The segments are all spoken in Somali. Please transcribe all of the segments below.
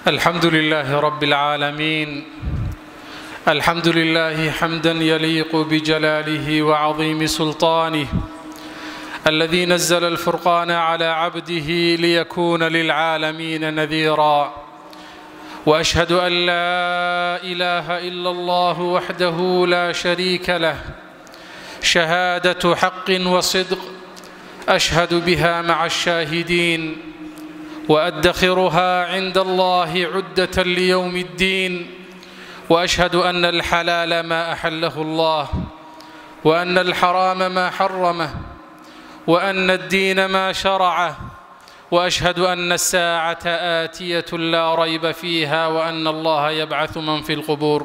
الحمد لله رب العالمين. الحمد لله حمدا يليق بجلاله وعظيم سلطانه، الذي نزل الفرقان على عبده ليكون للعالمين نذيرا. وأشهد أن لا إله إلا الله وحده لا شريك له شهادة حق وصدق أشهد بها مع الشاهدين، وأدخرها عند الله عدة ليوم الدين. وأشهد أن الحلال ما أحله الله، وأن الحرام ما حرمه، وأن الدين ما شرعه. وأشهد أن الساعة آتية لا ريب فيها، وأن الله يبعث من في القبور.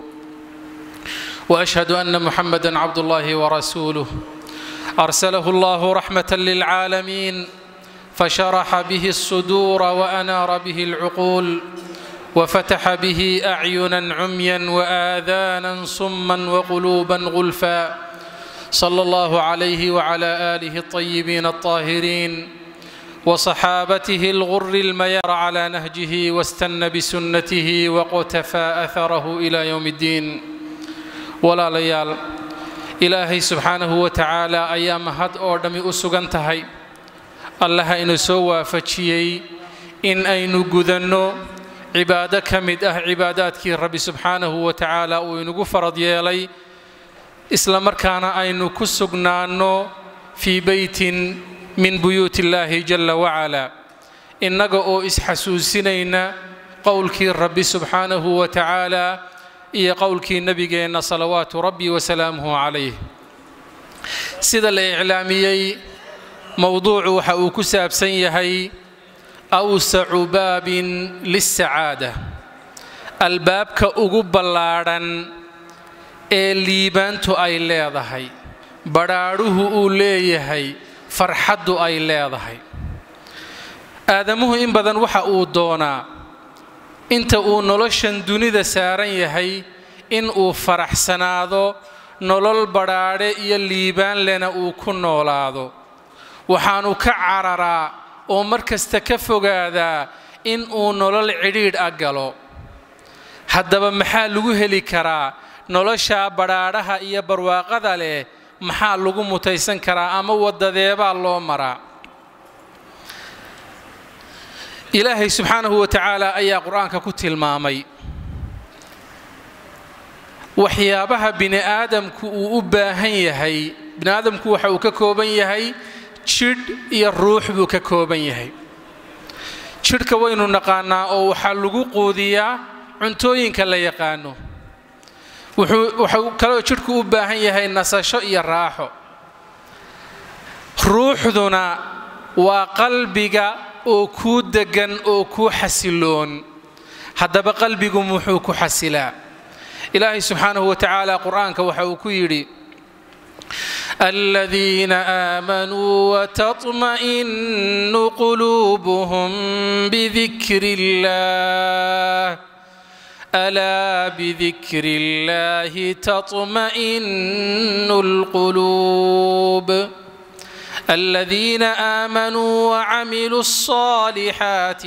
وأشهد أن محمدًا عبد الله ورسوله، أرسله الله رحمة للعالمين، فشرح به الصدور وأنار به العقول، وفتح به أعينًا عميًا وآذانًا صمًا وقلوبًا غلفًا. صلى الله عليه وعلى آله الطيبين الطاهرين وصحابته الغر الميار على نهجه، واستنى بسنته وقتفى أثره إلى يوم الدين. ولا ليال إلهي سبحانه وتعالى أيام هاد أوردمي أسوغنتهي الله إنو سوى فتشيي إن أينو قذنو عبادة كمد عباداتك ربي سبحانه وتعالى وإنو فرض يالي إسلام مركانا أينو كسوغنانو في بيت من بيوت الله جل وعلا. إنغو إسحسوسينينا قولك ربي سبحانه وتعالى إيا قولك نبينا صلوات ربي وسلامه عليه. سيد الإعلامي موضوع وحاو كساب سيهي أوسع باب للسعادة، الباب كأقب اللارن الليبانتو أي ليضهي براروه أوليهي فرحدو أي ليضهي. آدمه إن بدن وحاو دونا inta uu noloshan dunida saaran yahay in uu faraxsanaado, nolol badhaadhe iyo liibaan lena uu ku noolaado. waxaanu ka cararaa oo markasta ka fogaadaa in uu nolol cidhiidh ah galo. haddaba maxaa lagu heli karaa nolosha badhaadhaha iyo barwaaqada leh? maxaa lagu mutaysan karaa ama wadadeebaa loo maraa? إلهي سبحانه وتعالى أي قرآن كتل مامي وحيابها بني آدم كوباهن هي بني آدم كوحو ككوبن يهي شد يروح بو ككوبن يهي شد كوينو نقانا أو حلقو قوديا عنتوين كلا يقانو وحو كلو شد كوباهن يهي نساشو يراحو روح دونا وقلبك oo ku degan oo ku xasiloon. haddaba qalbigu muxuu ku xasilaa? ilaahay subxaanahu wa tacaala qur'aanka waxa uu ku yidhi aladiina aamanuu watatma'innu quluubuhum bidikri illaah alaa bidikri illaahi tatma'innu alquluub. الذين آمنوا وعملوا الصالحات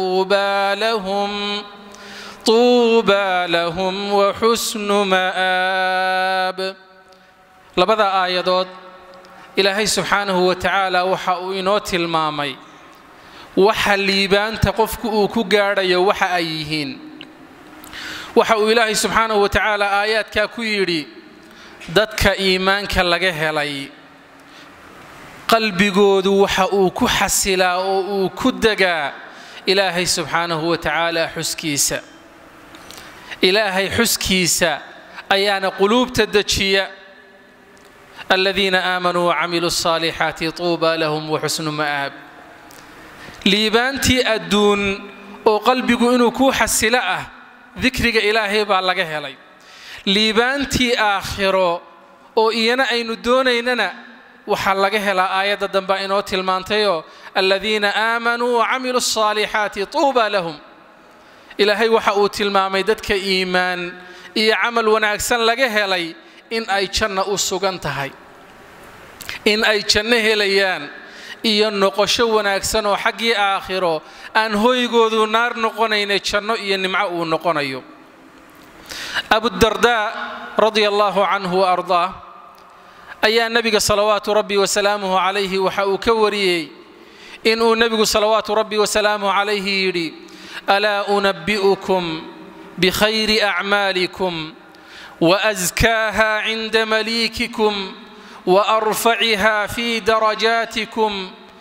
طوبى لهم وحسن مآب. لبدا آيادود إلهي سبحانه وتعالى وحا إنوت المامي وحا الليبان تقفك أوكو غاريا وحا أيهين وحا إلهي سبحانه وتعالى آيات كاكويري دادك إيمانك لغهلي qalbigoodu waxa uu ku xasilaa oo uu ku dagaa ilaahay subxaanahu wa tacaala xuskiisa. ilaahay xuskiisa ayaana quluubta dejiya. aladiina aamanuu wacamiluu الصaalixaati طuubaa lahum waxusnu ma'aab. liibaantii adduun oo qalbigu inuu ku xasilo ah dikriga ilaahay baa laga helay. liibaantii aakhiro oo iyana aynu doonaynana waxaa laga helaa aayadda dambe inoo tilmaantayo aladiina aamanuu wacamiluu الصaalixaati طuubaa lahum. ilaahay waxa uu tilmaamay dadka iimaan iyo camal wanaagsan laga helay in ay janno u sugan tahay, in ay janno helayaan, iyo noqosho wanaagsan oo xaggii aakhiro aan hoygoodu naar noqonayna janno iyo nimco uu noqonayo Abu Darda radiyallahu anhu wa ardaa ayaa nabiga salawaatu rabbi wa salaamuhu alayhi waxa uu ka wariyay inuu nabigu salawaatu rabbi wa salaamuhu alayhi yiri ala unabbiukum bi khayri a'malikum wa azkaha 'inda malikikum وأرفعها في درجاتكم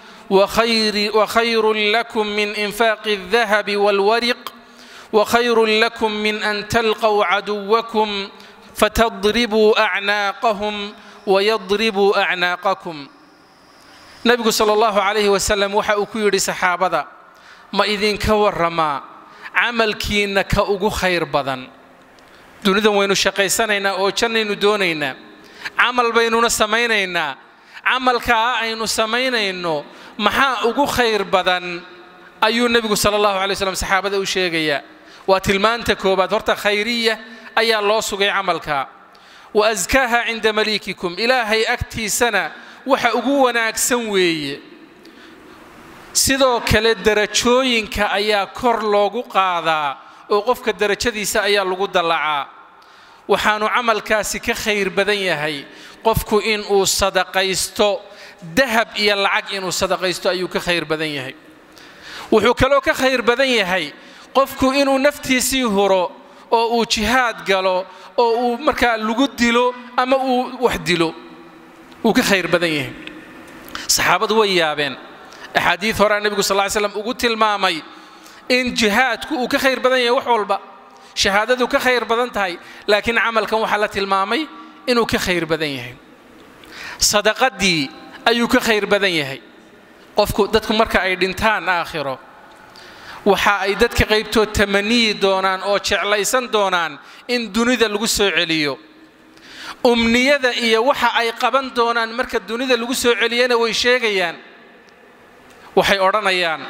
وخير لكم من إنفاق الذهب والورق وخير لكم من أن تلقوا عدوكم فتضربوا أعناقهم ويضربوا أعناقكم نبي صلى الله عليه وسلم وحا أكير صحابة ما إذن كورما عمل كينك أغو خير بدن دون ذا وينو شقيسانينا أو جنينو دونينا عمل بيننا سمينينا عمل كأينو سمينينو محا أغو خير بدن أيو النبي صلى الله عليه وسلم صحابة وشيغيا وتلمان تكوبات ورطة خيرية أي الله سوغي عملك وأزكاها عند مليككم إلهي أكتي سنة وحا أغو وناك سنوي سيدو كلا درجوينك أيا كور لوغو قادا وقفك الدرجة ديسا أيا لوغو دلعا وحانو عملكاسي كخير بدن يهي قفكو إنو صدقيستو ذهب إيا العق إنو صدقيستو أيو كخير بدن يهي وحو كلو كخير بدن يهي قفكو إنو نفتيسي هورو أو جهاد قالو أو مركا لوغو ديلو أما وحد ديلو وكخير بدن يهي صحابة ويابين أحاديث هراء النبي صلى الله عليه وسلم وقلت المامي إن جهادك وكخير بدن يهي وحولبا شهادته كخير بدن تهي لكن عملك وحالة المامي إنه كخير بدن يهي صدقتي أيو كخير بدن يهي قفكو دتكم مركا أي دنتان آخره وحا أي دتك قيبتو تمني دونان أو شعليسان دونان إن دونيدا لغو سو عليو أمنيدا إيا وحا أي قبان دونان مركا دونيدا لغو سو عليانا ويشيغيان وحي أورانيان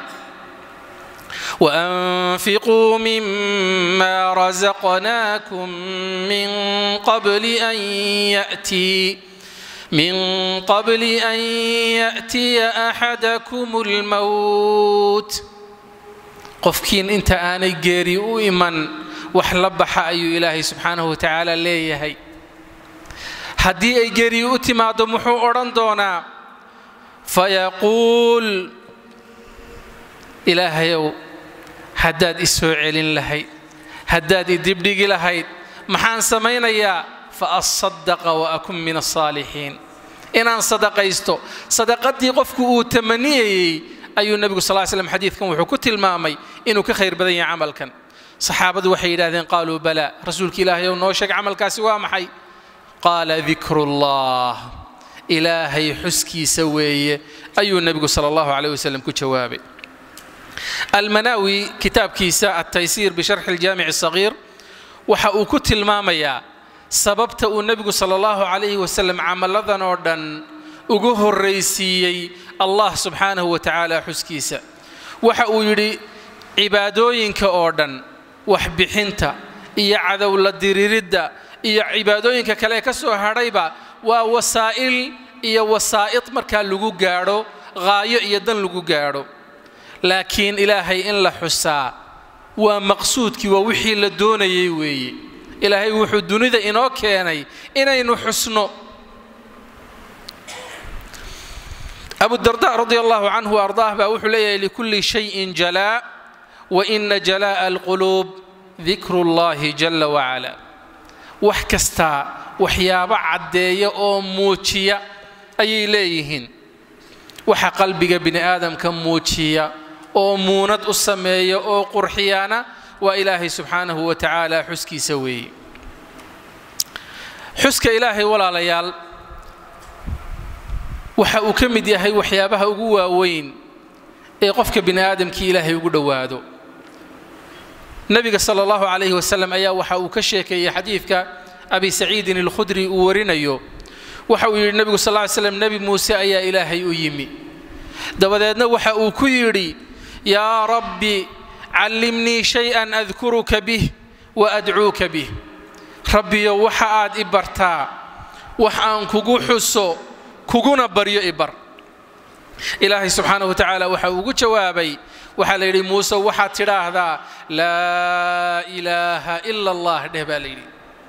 وأنفقوا مما رزقناكم من قبل أن يأتي أحدكم الموت قفكين انت آني جيري وإيمان وحلبح أي إلهي سبحانه وتعالى ليهي هدي أي جيري وإتما دمحو أرندونا فيقول إلهي هداد إسوعيلين لهي هداد إدبدق لهي محان سمين يا فأصدق وأكون من الصالحين إن أن صدقيستو صدقتي قفكو تمنيي أي النبي صلى الله عليه وسلم حديث كان وحكوت المامي إنه كخير بدن عمل كان صحابة وحيدات قالوا بلى رسولك إلهي ونوشك عمل كاسوا محي قال ذكر الله إلهي حسكي سوي أي النبي صلى الله عليه وسلم كجوابي المناوي كتاب كيساء التيسير بشرح الجامع الصغير وحكوت المامي سببت النبي صلى الله عليه وسلم عمل لذا وردن ugu horeysiiyay Allah subhanahu wa ta'ala xuskiisa waxa uu yiri cibaadooyinka oo dhan wax bixinta iyo cadow la diriirida iyo cibaadooyinka kale ka soo hadhayba waa wasaa'il iyo wasaa'id marka lagu gaaro qaayo iyo dan lagu gaaro laakiin ilaahay in la xusaa waa maqsuudkii waa wixii la doonayay weeye ilaahay wuxuu dunida inoo keenay inaynu xusno أبو الدرداء رضي الله عنه وأرضاه بأوحليه لكل شيء جلاء وإن جلاء القلوب ذكر الله جل وعلا وحكستا وحيابا عدية أو موتشية أي إليهن وح قلبك بن آدم كموتشية أو مونة السمية أو قرحيانة وإلهي سبحانه وتعالى حسكي سوي حسك إلهي ولا ليال waxa uu kamid yahay waxyaabaha ugu waaweyn ee qofka bini aadamkii Ilaahay ugu dhawaado nabiga sallallahu alayhi wasallam ayaa waxa uu ka sheekay xadiidka Abi Sa'id al-Khudri uu warinayo waxa uu yiri nabiga sallallahu alayhi wasallam nabi Muuse ayaa Ilaahay u yimi dabadeedna waxa uu ku yiri ya rabbi allimni shay'an adhkuruka bih wa ad'uuka bih rabbi waxa aad ibartaa wax aan kugu xuso kuguna baryo ibar إلهي سبحانه وتعالى وحا جوابي وحا ليلي موسى وحا تراهدا لا إله إلا الله دهبا ليلي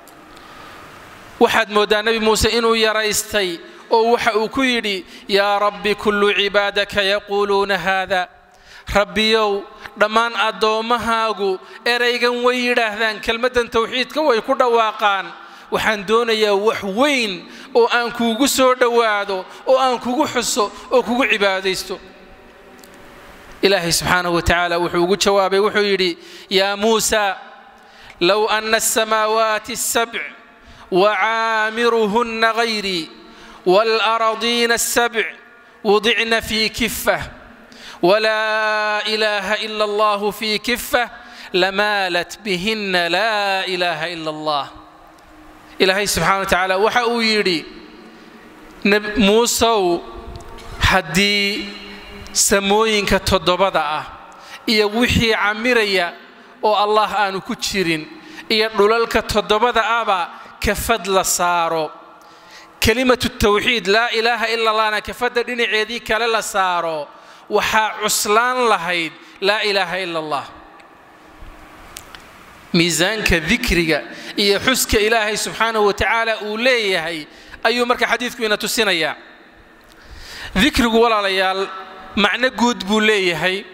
وحد مودا نبي موسى إنو يرايستي أو وحا كيري يا ربي كل عبادك يقولون هذا ربي يو دمان أدومهاغو إريغان ويراهدان كلمة توحيدك ويكودا واقان waxaan doonayaa wax weyn oo aan kuugu soo dhawaado oo aan kuugu xuso oo kuugu cibaadeysto ilaahi subhanahu wa ta'ala wuxuu ugu jawaabay wuxuu yiri ya Musa law anna as-samawati as-sab' wa 'amiruhunna ghayri wal ardina as-sab' wudi'na fi kiffah wa la ilaha illa Allah fi kiffah lamalat bihinna la ilaha illa Allah إلهي سبحانه وتعالى وحا يري موسى هدي سموينك تضبضا إيا وحي عميريا أو الله آنو كتشيرين إيا دولالك تضبضا أبا كفضل صارو كلمة التوحيد لا إله إلا الله أنا كفضل ديني عيديك للا صارو وحا عسلان لهيد لا إله إلا الله ميزانك ذكرك إيا حسك إلهي سبحانه وتعالى أوليه أيو مركا حديثك إنا تسينيا ذكرك ولا ليال معنى قد بوليه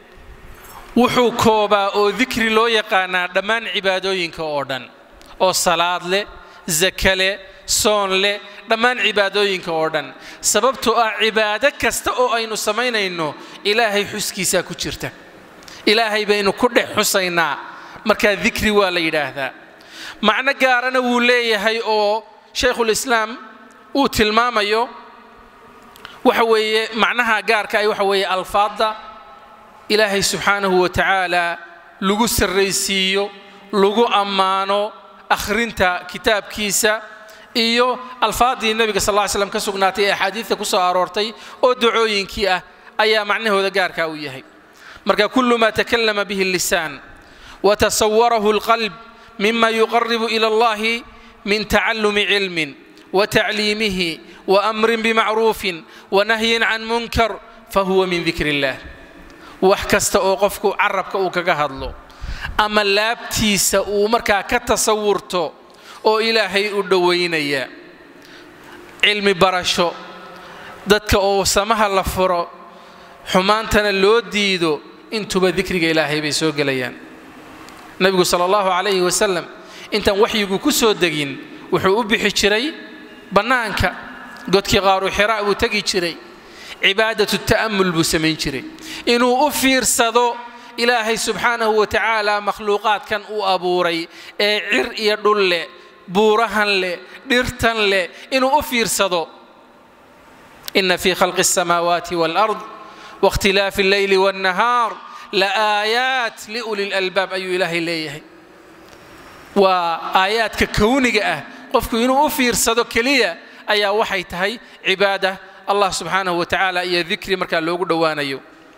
وحو كوبا أو ذكر لو يقانا دمان عبادوينك أوردن أو صلاة لي زكاة لي صون لي دمان عبادوينك أوردن سببتو عبادك كستأو أينو سمينا إنو إلهي حسكي ساكو جرته إلهي بينو كل حسينا marka dhikri waa la yiraahdaa macna gaarana uu leeyahay oo Sheikhul Islam uu tilmaamayo waxa weeye macnaha gaarka ay waxa weeye alfaada Ilaahay subhanahu wa ta'ala lagu sarreysiyo lagu amaano akhrinta kitaabkiisa iyo alfaadii nabiga sallallahu alayhi wasallam ka sugnaatay ee xadiiska ku soo aroortay oo ducooyinkii ah ayaa macnahooda gaarka u yahay marka kullu ma takallama bihi al-lisan وتصوره القلب مما يقرب إلى الله من تعلم علم وتعليمه وأمر بمعروف ونهي عن منكر فهو من ذكر الله وحكست أوقفك عربك أوكاهدلو أما لابتيس أمركا كتصورتو أو إلهي أدوينيا علم برشو دتك أو سمها لفرو حمانتنا لو ديدو انتو بذكرك إلهي بيسوق ليان نبي صلى الله عليه وسلم انت وحيغو كسو دغين وحو بخي جيري بنانكا godkii qaaru xiraa uu tagi jiray cibaadatu ta'ammul buu sameyn jiray inuu u fiirsado ilaahay subhanahu wa ta'ala makhluuqaadkan uu abuuray ee cir iyo dhul leh buurahan leh dhirtan leh inuu u fiirsado inna fi khalqis samawati wal ard wa ikhtilafi al-layli wan nahar la ayat li ulil albab ayu ilahi leeyahay wa ayatka kawniga ah qofku inuu u fiirsado kaliya ayaa waxay tahay cibaada Allah subhanahu wa ta'ala iyo dhikri marka loogu dhawaanayo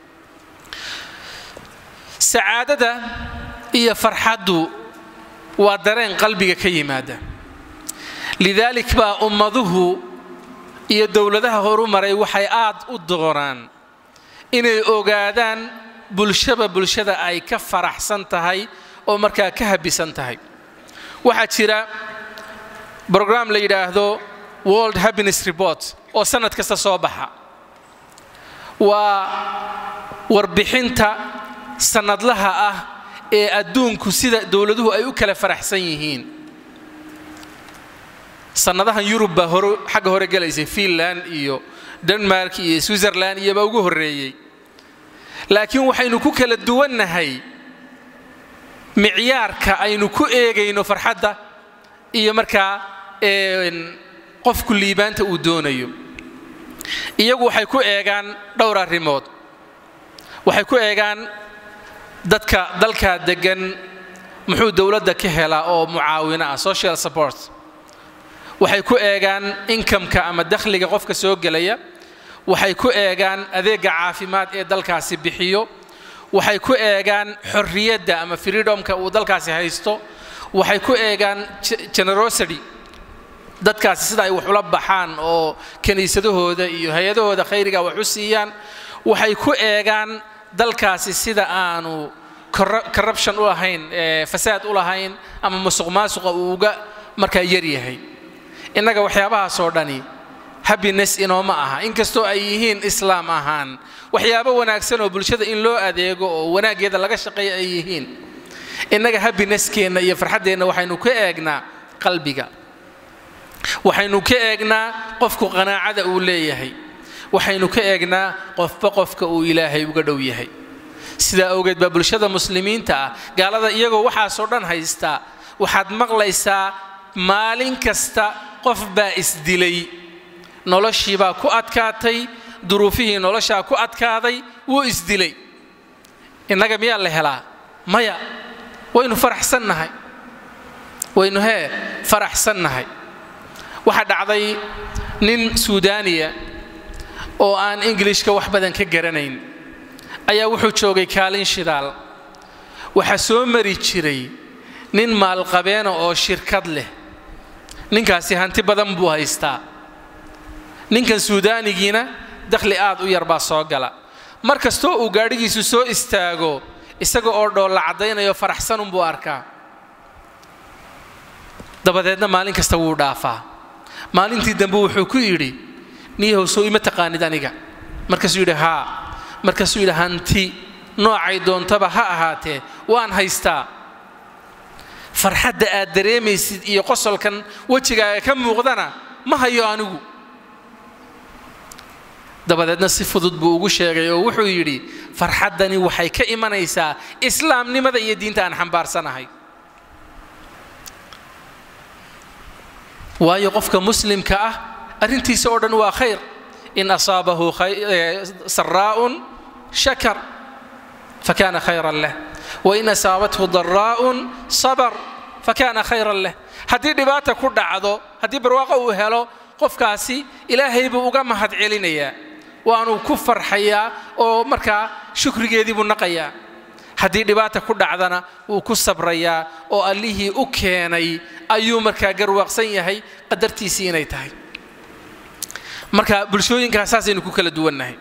saadada iyo farxadu waa dareen qalbiga ka yimaada lidalik ba ummaduhu iyo dawladaha horumaray waxay aad u dooraan inay ogaadaan bulshada ay ka faraxsan tahay oo marka ka habisan tahay waxa jira program la yiraahdo World Happiness Report oo sanad kasta soo baxa waa warbixinta sanadlaha ah ee adduunku sida dawladuhu ay u kala faraxsan yihiin sanadahan Europe ba xagga hore galaysay Finland iyo Denmark iyo Switzerland iyo ba ugu horeeyay laakiin waxaynu ku kala duwanahay miciyaarka aynu ku eegayno farxadda iyo marka qofku liibaanta uu doonayo iyagu waxay ku eegaan dhowr arrimood waxay ku eegaan dadka dalka degan muxuu dawladda ka helaa oo mucaawina ah social support waxay ku eegaan income-ka ama dakhliga qofka soo galaya waxay ku eegaan adeega caafimaad ee dalkaasi bixiyo waxay ku eegaan xorriyadda ama freedom-ka uu dalkaasi haysto waxay ku eegaan generosity dadkaasi sida ay wax ula baxaan oo kaniisadahooda iyo hay'adahooda khayriga wax u siiyaan waxay ku eegaan dalkaasi sida aanu corruption u lahayn fasaad u lahayn ama musuqmaasuqa uga markaa yar yahay innaga waxyaabahaas oo dhani happiness inooma aha inkastoo ay yihiin islaam ahaan waxyaabo wanaagsan oo bulshada in loo adeego oo wanaageeda laga shaqeeyo ay yihiin innaga happiness-keena iyo farxaddeena waxaynu ka eegnaa qalbiga waxaynu ka eegnaa qofku qanaacada uu leeyahay waxaynu ka eegnaa qofka uu ilaahay uga dhow yahay sida awgeed baa bulshada muslimiinta ah gaalada iyagoo waxaasoo dhan haysta waxaad maqlaysaa maalin kasta qof baa isdilay noloshii baa ku adkaatay duruufihii noloshaa ku adkaaday wuu isdilay innaga miyaa la helaa maya waynu faraxsannahay waynu faraxsannahay waxaa dhacday nin suudaaniya oo aan ingiliishka wax badan ka garanayn ayaa wuxuu joogay kaalin shidaal waxaa soo mari jiray nin maalqabeena oo shirkad leh ninkaasi hanti badan buu haystaa ninkan suudaanigiina dakhli aad u yar baa soo gala mar kastoo uu gaadhigiisu soo istaago isaga oo dhoolla caddaynayo faraxsanun buu arkaa dabadeedna maalin kasta wuu dhaafaa maalintii dambe wuxuu ku yidhi niyahow soo ima taqaanid aniga markaasuu yidhi haa markaasuu yidhi hanti noocay doontaba ha ahaatee waan haystaa farxadda aad dareemaysid iyo qosolkan wejigaaga ka muuqdana ma hayo anigu dabadeedna si fudud buu ugu sheegay oo wuxuu yidhi farxaddani waxay ka imanaysaa islaamnimada iyo diinta aan xambaarsanahay waayo qofka muslimka ah arrintiisa oo dhan waa khayr in asaabahu saraa'un shakar fakana khayran lah wain asaabathu daraa'un sabar fakana khayran lah haddii dhibaata ku dhacdo haddii barwaaqo uu helo qofkaasi ilaahay buu uga mahad celinayaa waanu ku farxayaa oo markaa shukrigeedii buu naqayaa haddii dhibaata ku dhacdana wuu ku sabrayaa oo allihii u keenay ayuu markaa garwaaqsan yahay qadartiisii inay tahay marka bulshooyinkaas saasaynu ku kala duwannahay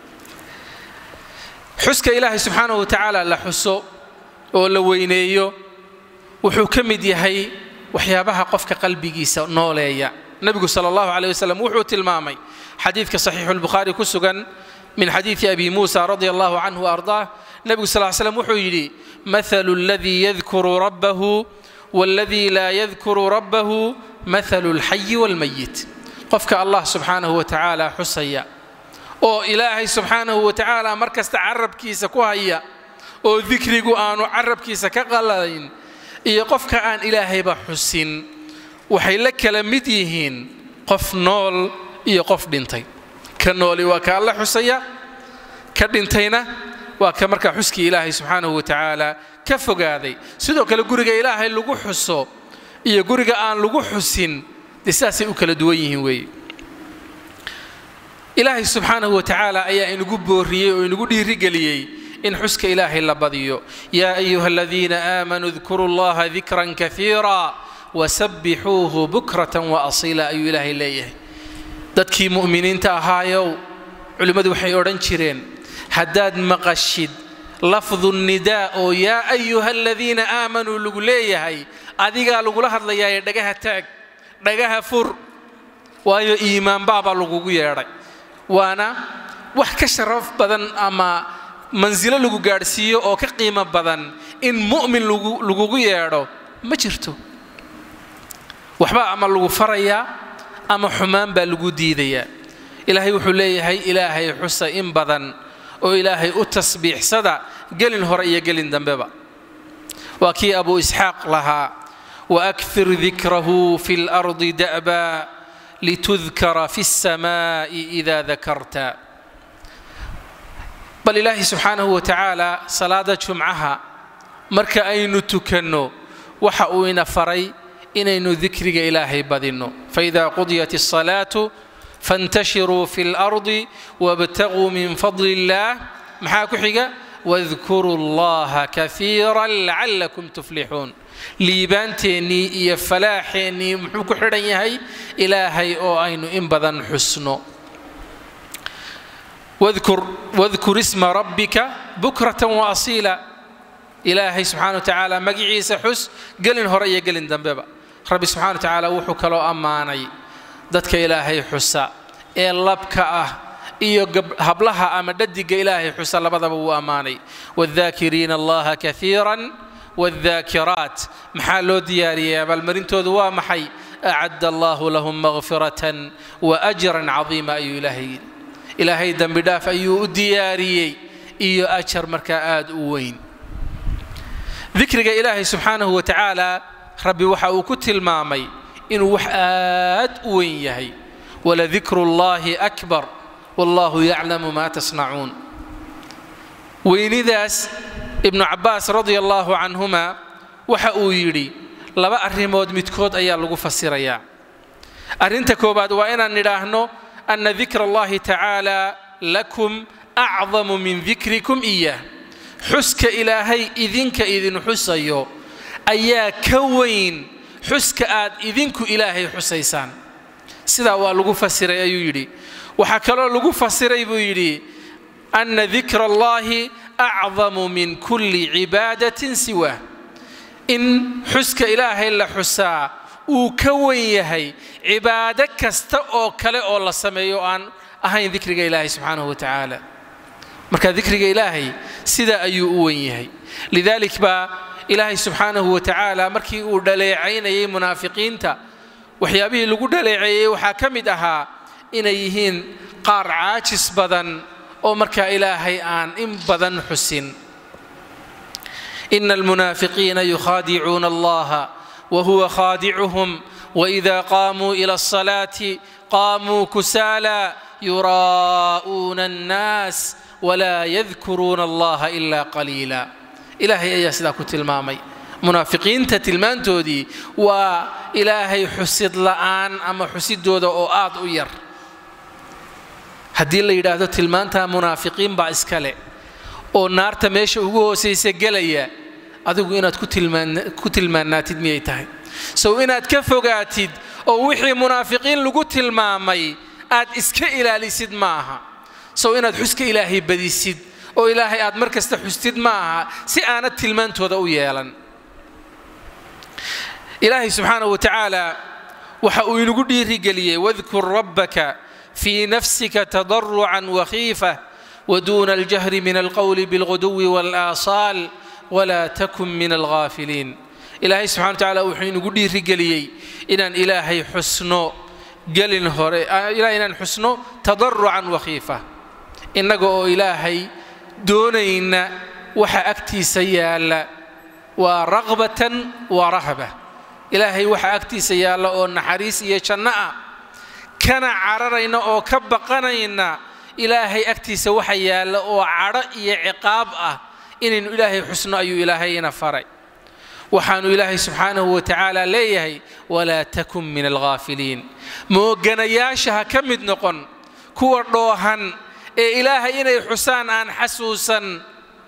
xuska ilaahay subxaanahu wa tacaala la xuso oo la weyneeyo wuxuu ka mid yahay waxyaabaha qofka qalbigiisa nooleeya nabigu sala allahu calayh wasalam wuxuu tilmaamay xadiidka saxiixu lbukhaari ku sugan min xadiidi abi muusa radia allahu canhu waardaah nabigu sal slam wuxuu yidhi mathalu aladii yadkuru rabbahu waaladii laa yadkuru rabbahu mathalu alxayi waalmayit qofka allah subxaanahu wa tacaala xusaya oo ilaahay subxaanahu wa tacaala mar kasta carabkiisa ku haya oo dikrigu aanu carabkiisa ka qalalayn iyo qofka aan ilaahayba xusin waxay la kala mid yihiin qof nool iyo qof dhintay ka nooli waa ka alla xusaya ka dhintayna waa ka markaa xuskii ilaahay subxaanahu wa tacaala ka fogaaday sidoo kale guriga ilaahay lagu xuso iyo guriga aan lagu xusin dee sidaasay u kala duwan yihiin weeye ilaahay subxaanahu wa tacaala ayaa inagu booriyey oo inagu dhiirigeliyey in xuska ilaahay la badiyo yaa ayuha aladiina aamanuu dkuru llaha dikran kaiira wasabbixuuhu bukratan wa asiila ayuu ilaahay leeyahay dadkii mu'miniinta ahaayow culimmadu waxay odhan jireen haddaad maqashid lafdu nidaa oo yaa ayuha aladiina aamanuu lagu leeyahay adigaa lagula hadlayaaye dhagaha taag dhagaha fur waayo iimaan baabaa lagugu yeedhay waana wax ka sharaf badan ama mansilo lagu gaadhsiiyo oo ka qiimo badan in mu'min lagugu yeedho ma jirto waxbaa ama lagu farayaa ama xumaan baa lagu diidayaa ilaahay wuxuu leeyahay ilaahay xusa in badan oo ilaahay u tasbiixsada gelin hore iyo gelin dambeba waa kii abu isxaaq lahaa waakthir dikrahu fi lardi da'ba litudkara fi الsamaa'i ida dakarta bal ilaahay subxaanahu wa tacaala salaada jumcaha marka aynu tukanno waxa uu ina faray inaynu dikriga ilaahay badinno faida qudiyat الصalaatu fantashiruu fi اlardi wabtaguu min fadli اllah maxaa ku xiga واذكروا الله كثيرا لعلكم تفلحون ليبانتيني يا فلاحيني محوك حريني إلهي أو أين إن بدن حسنه واذكر اسم ربك بكرة وأصيلا إلهي سبحانه وتعالى مجيس حس قلن هرية قلن دنبابا ربي سبحانه وتعالى وحك له أماني ذاتك إلهي حسا اللبكة إيو هبلها أما ددق إلهي حسا لبضبه أماني والذاكرين الله كثيرا والذاكرات محالو دياريا بل مرنتو ذوا محي أعد الله لهم مغفرة وأجرا عظيما أي إلهي دنب داف أيو دياري إيو أجر مركاءات وين ذكرك إلهي سبحانه وتعالى ربي وحا وكتل مامي إن وحات وين يهي ولذكر الله أكبر والله يعلم ما تصنعون وين ذاس ابن عباس رضي الله عنهما وحا يري لبا أرمود متكود أيا لغو فسريا أرنتكو بعد وإنا نراهنو أن ذكر الله تعالى لكم أعظم من ذكركم إياه حسك إلهي إذنك إذن حسيو أيا كوين حسك آد إذنك إلهي حسيسان سيدا ولغو فسري أيو وحكالو لغو فسري بيري أن ذكر الله أعظم من كل عبادة سواه إن حسك إلهي إلا حسا وكوين عبادة كستأو كلا الله سميو أن أهين ذكرك إلهي سبحانه وتعالى مركا ذكرك إلهي سيدا أيو وين لذلك با إلهي سبحانه وتعالى مركي ودليعين أي منافقين تا وحيابه لقو دليعي وحاكمدها إن يهين قار عاجس بدن أو مركا إلهي آن إن بدن حسين إن المنافقين يخادعون الله وهو خادعهم وإذا قاموا إلى الصلاة قاموا كسالى يراءون الناس ولا يذكرون الله إلا قليلا إلهي أي سلاك تلمامي منافقين تتلمان تودي وإلهي حسد لآن أما حسد دودا أو آد أير هدي اللي يرادو تلمان تا منافقين با إسكالي أو نار تميش أغوه سيسجلية أدوغو إناد كتلمان ناتد ميتاي سو إناد كفوغاتد أو وحي منافقين لغو تلمامي آد إسكا إلالي سيد معها سو إناد حسك إلهي بدي سيد أو إلهي آد مركز تحسد معها سي آناد تلمان تودا ويالا إلهي سبحانه وتعالى وحاول نقول رجليه واذكر ربك في نفسك تضرعا وخيفة ودون الجهر من القول بالغدو والآصال ولا تكن من الغافلين إلهي سبحانه وتعالى وحين نقول رجليه إن إلهي حسنه قال هوري إلهي إن حسنه تضرعا وخيفة إنه إلهي دونين وحا أكتي سيال ورغبة ورهبة إلهي وحا أكتي سيال ونحريس يشنأ كان عررين أو كبقنين إلهي أكتي سوحيال وعرئي عقاب إن إلهي حسن أي إلهي نفري وحان إلهي سبحانه وتعالى ليه ولا تكن من الغافلين موغنياشها كمد نقن كور دوهن إلهي إني حسان أن حسوسا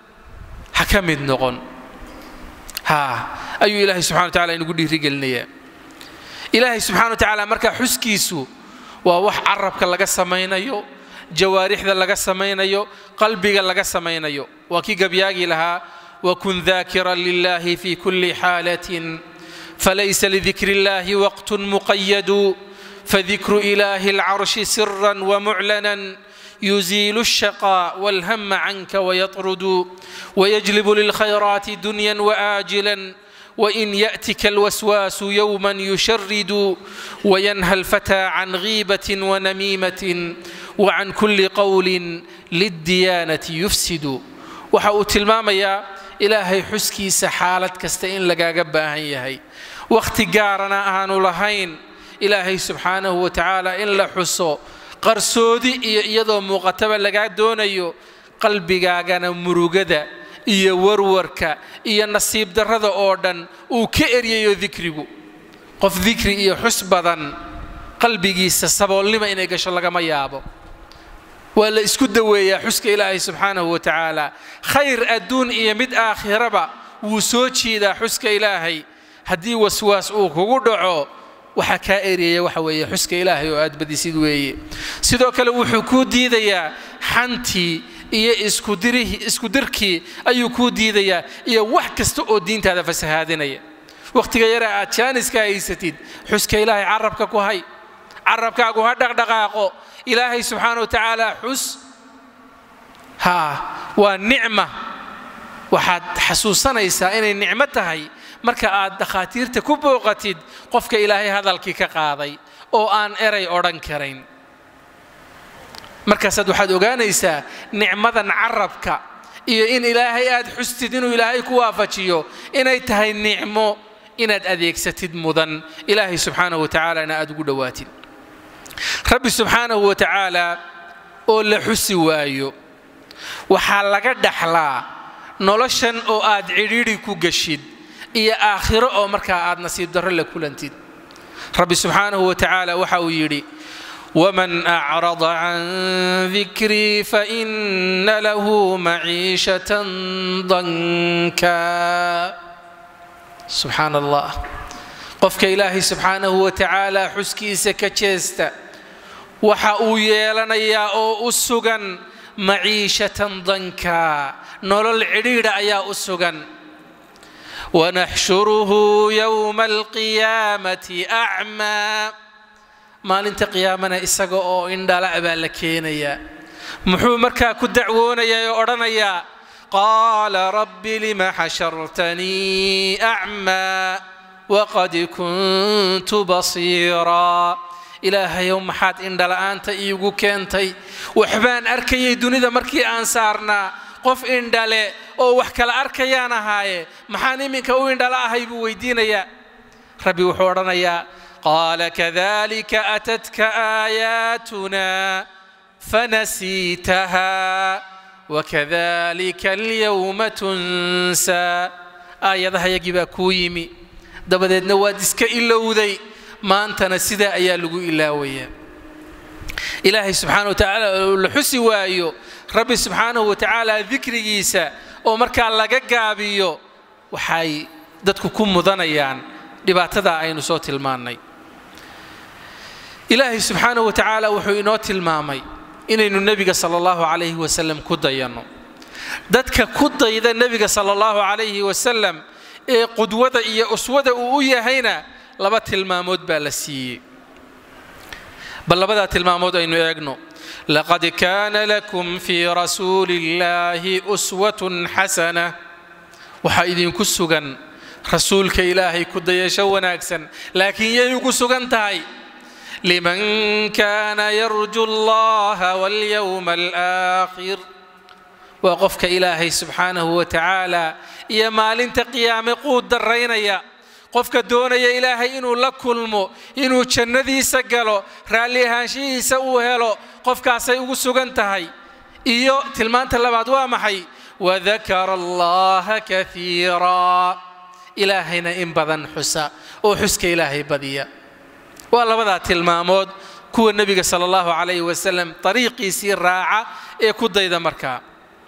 حكمد نقن ها أي إلهي سبحانه وتعالى نقول رجلني إلهي سبحانه وتعالى مركا حسكيسو ووح عربك لغا سمينيو جوارح لغا سمينيو قلبك لغا سمينيو وكي قبياقي لها وكن ذاكرا لله في كل حالة فليس لذكر الله وقت مقيد فذكر إله العرش سرا ومعلنا يزيل الشقاء والهم عنك ويطرد ويجلب للخيرات دنيا وآجلا وإن يأتك الوسواس يوما يشرد وينهى الفتى عن غيبة ونميمة وعن كل قول للديانة يفسد وحاوت الماما يا إلهي حسكي سحالة كستين لقا قباهي هي واختي قارنا آنو لهين إلهي سبحانه وتعالى إن لحسو قرسودي يدو مغتبا لقا دونيو قلبي قاقنا مروقدا إيا وروركا إيا نصيب درده أوردن وكئريو ذكريو قف ذكري إيا حسبدا قلبي سبول لما إني قشل لقا ما يابو ولا اسكد ويا حسك إلهي سبحانه وتعالى خير الدون يمد آخرة وسوتشي ذا حسك إلهي هدي وسواس وقدعو وحكائري وحوي حسك إلهي وأد بدي سيدوي سيدوك لو حكودي ذا حنتي إيه إسكودركي أيو كودي ذا إيه وحكستو الدين هذا فسهادنا وقت غير أتشانس كايستيد حسك إلهي عربك كوهاي عربك كوها دقاقو إلهي سبحانه وتعالى حس والنعمة وحد حسوسنا يسائن نعمتها مركا دخاتير تكبو قتيد قفك إلهي هذا الكيكا قاضي أو أن إري أوران كرين مركا سد وحد أغانيسا نعمة عربك إيه إن إلهي أد حستدين إلهي كوافتشيو إن أيتهي النعمة إن أد أذيك ستد مضن إلهي سبحانه وتعالى أنا أد قدواتي ربي سبحانه وتعالى أول حسي وايو وحالك دحلا نولشن أو أد عريري كوجشيد إيا آخرة أو مركا أد نصيب در لكل أنتid ربي سبحانه وتعالى وحويري ومن أعرض عن ذكري فإن له معيشة ضنكا سبحان الله قفك إلهي سبحانه وتعالى حسكي سكتشيستا وحاوية لنا يا أسوغن معيشة ضنكا نول العريرة يا أسوغن ونحشره يوم القيامة أعمى ما لنت قيامنا إسقو إن دلع بالكينيا محو مركا كدعونا يا أورنيا قال رب لم حشرتني أعمى وقد كنت بصيرا إلهي يوم حات إن دلع أنت إيجو كنتي وحبان أركي دوني مركي أنصارنا قف إن دلع أو وحكال أركيانا هاي محاني منك أو إن دلع هاي بويدين يا ربي وحورنا يا قال كذلك أتتك آياتنا فنسيتها وكذلك اليوم تنسى آية ذا يجب كويمي دبدت نوادسك إلا وذي ما أنت نسيدا أيالغو إلا ويا إلهي سبحانه وتعالى الحسي وايو ربي سبحانه وتعالى ذكر جيسا ومركا لقاقابيو وحاي دادكو كم مضانيان لباتدا أين صوت الماني إلهي سبحانه وتعالى وحينوت المامي إن النبي صلى الله عليه وسلم كديانو دتك كدي إذا النبي صلى الله عليه وسلم قدوة إيه أسودة ويا هنا لبت المامود بالسي بل لبت المامود إنه يجنو لقد كان لكم في رسول الله أسوة حسنة وحيدين كسجن رسولك إلهي كدي شونا أكسن لكن يكسجن تاي لمن كان يرجو الله واليوم الآخر وقفك إلهي سبحانه وتعالى يا مال انت قيام قود درينيا قفك دون يا إلهي إنو لكلمو إنو جندي سجلو رالي هاشي سوهلو قفك سيقو سجنتهاي إيو تلمان تلباد وامحي وذكر الله كثيرا إلهينا إن بدن حسا وحسك إلهي بديا والله بدأت المامود كو النبي صلى الله عليه وسلم طريقي سير راعة كود إذا مركا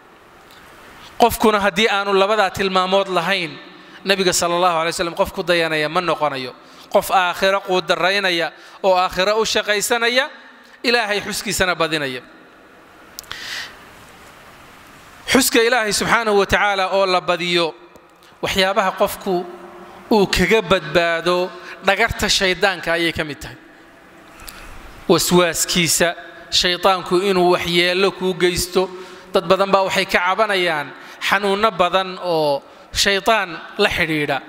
قفكنا هدي أنو لبدأت المامود لهين النبي صلى الله عليه وسلم قف كود يا من نقنيو قف آخر قود الرينيا أو آخر أشقي سنيا إلهي حسكي سنة بدنيا حسك إلهي سبحانه وتعالى أول بديو وحيابها قفكو وكجبد بادو نقرت الشيطان كأي كمتها وسواس كيسة شيطانكو إنه وحيالك وجيستو تدبدن با وحي كعبانيان حنون بدن أو شيطان لحريرة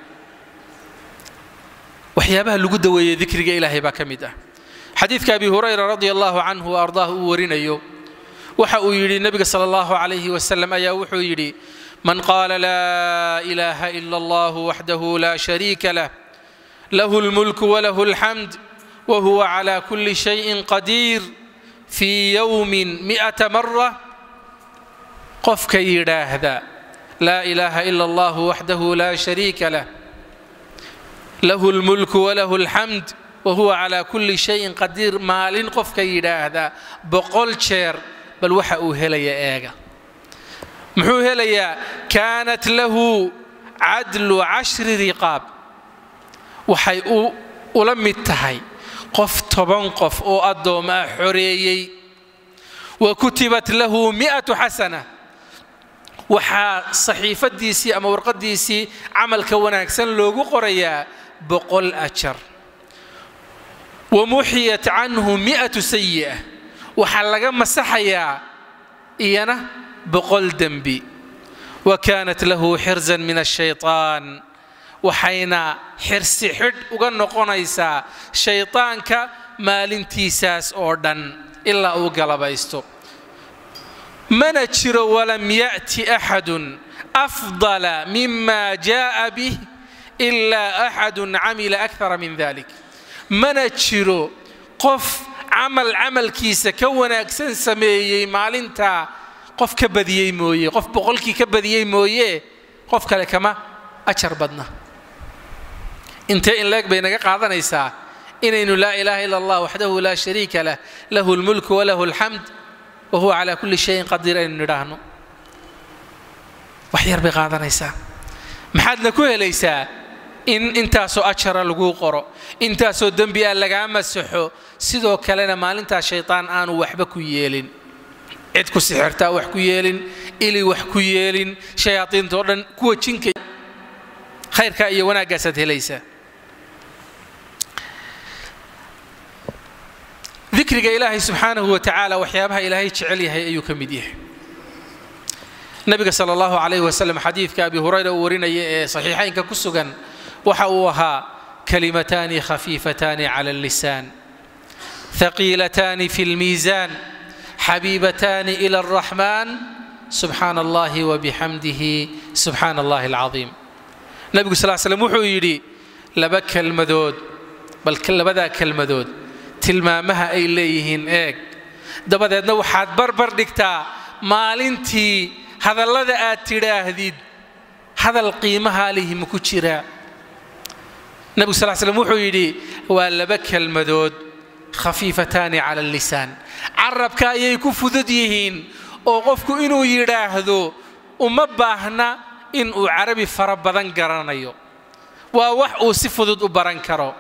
وحيابها لجود ويذكر إلهي بكمده حديث أبي هريرة رضي الله عنه وأرضاه ورينيو وحو يري النبي صلى الله عليه وسلم أيا وحو يري من قال لا إله إلا الله وحده لا شريك له له الملك وله الحمد وهو على كل شيء قدير في يوم 100 مرة قفك يراهدا لا إله إلا الله وحده لا شريك له له الملك وله الحمد وهو على كل شيء قدير مالين قفك يراهدا بقول شير بل وحا هليا إيغا محو هليا كانت له عدل 10 رقاب وحي ولمتهي قف طبان قف أو أدوما حريي وكتبت له 100 حسنة وحا صحيفة ديسي أما ورقة ديسي عمل كوناكسن لوغو قريا بقول أجر ومحيت عنه 100 سيئة وحلقا مسحيا إيانا بقول دنبي وكانت له حرزا من الشيطان وحينا حرسي حد وقال قنيسا شيطانك مالنتيساس أوردن إلا أوقلب يستو منجر ولم يأتي أحد أفضل مما جاء به إلا أحد عمل أكثر من ذلك منجر قف عمل كيسة كون أكسن سميي مالنتا قف كبديي مويه قف بقولك كبديي مويه قف كلكما أشر بدنا انت إن لك بينك قاعدنا يساع إنه لا إله إلا الله وحده لا شريك له له الملك وله الحمد وهو على كل شيء قدير إن نراهنه وحير بقاعدنا يساع محدنا كوه ليس إن انتاسو أشر لقو قرأ انتاسو دنبي ألقى مسحو سيدو كلنا مال انتا شيطان آنو وحبكو ييلين عدكو سحرتا وحكو ييلين إلي وحكو ييلين شياطين تورن كوه تشنكي خير كأي وناقصت ليس ذكر إلهي سبحانه وتعالى وحيابها إلهي تشعليها أيك مديه النبي صلى الله عليه وسلم حديث كأبي هريرة ورنا صحيحين ككسجن وحوها كلمتان خفيفتان على اللسان ثقيلتان في الميزان حبيبتان إلى الرحمن سبحان الله وبحمده سبحان الله العظيم النبي صلى الله عليه وسلم وحيري لبك المذود بل كل بذاك المذود tilmaamaha ay leeyihiin eeg dabadeedna waxaad barbar dhigtaa maalintii hadallada aad tidhaahdid hadal qiimaha lihi ma ku jira nabiga sallallahu alayhi wasallam wuxuu yidhi waa laba kelmadood khafiifataani cala lisaan carabka ayay ku fudud yihiin oo qofku inuu yidhaahdo uma baahna inuu carabi fara badan garanayo waa wax uu si fudud u baran karo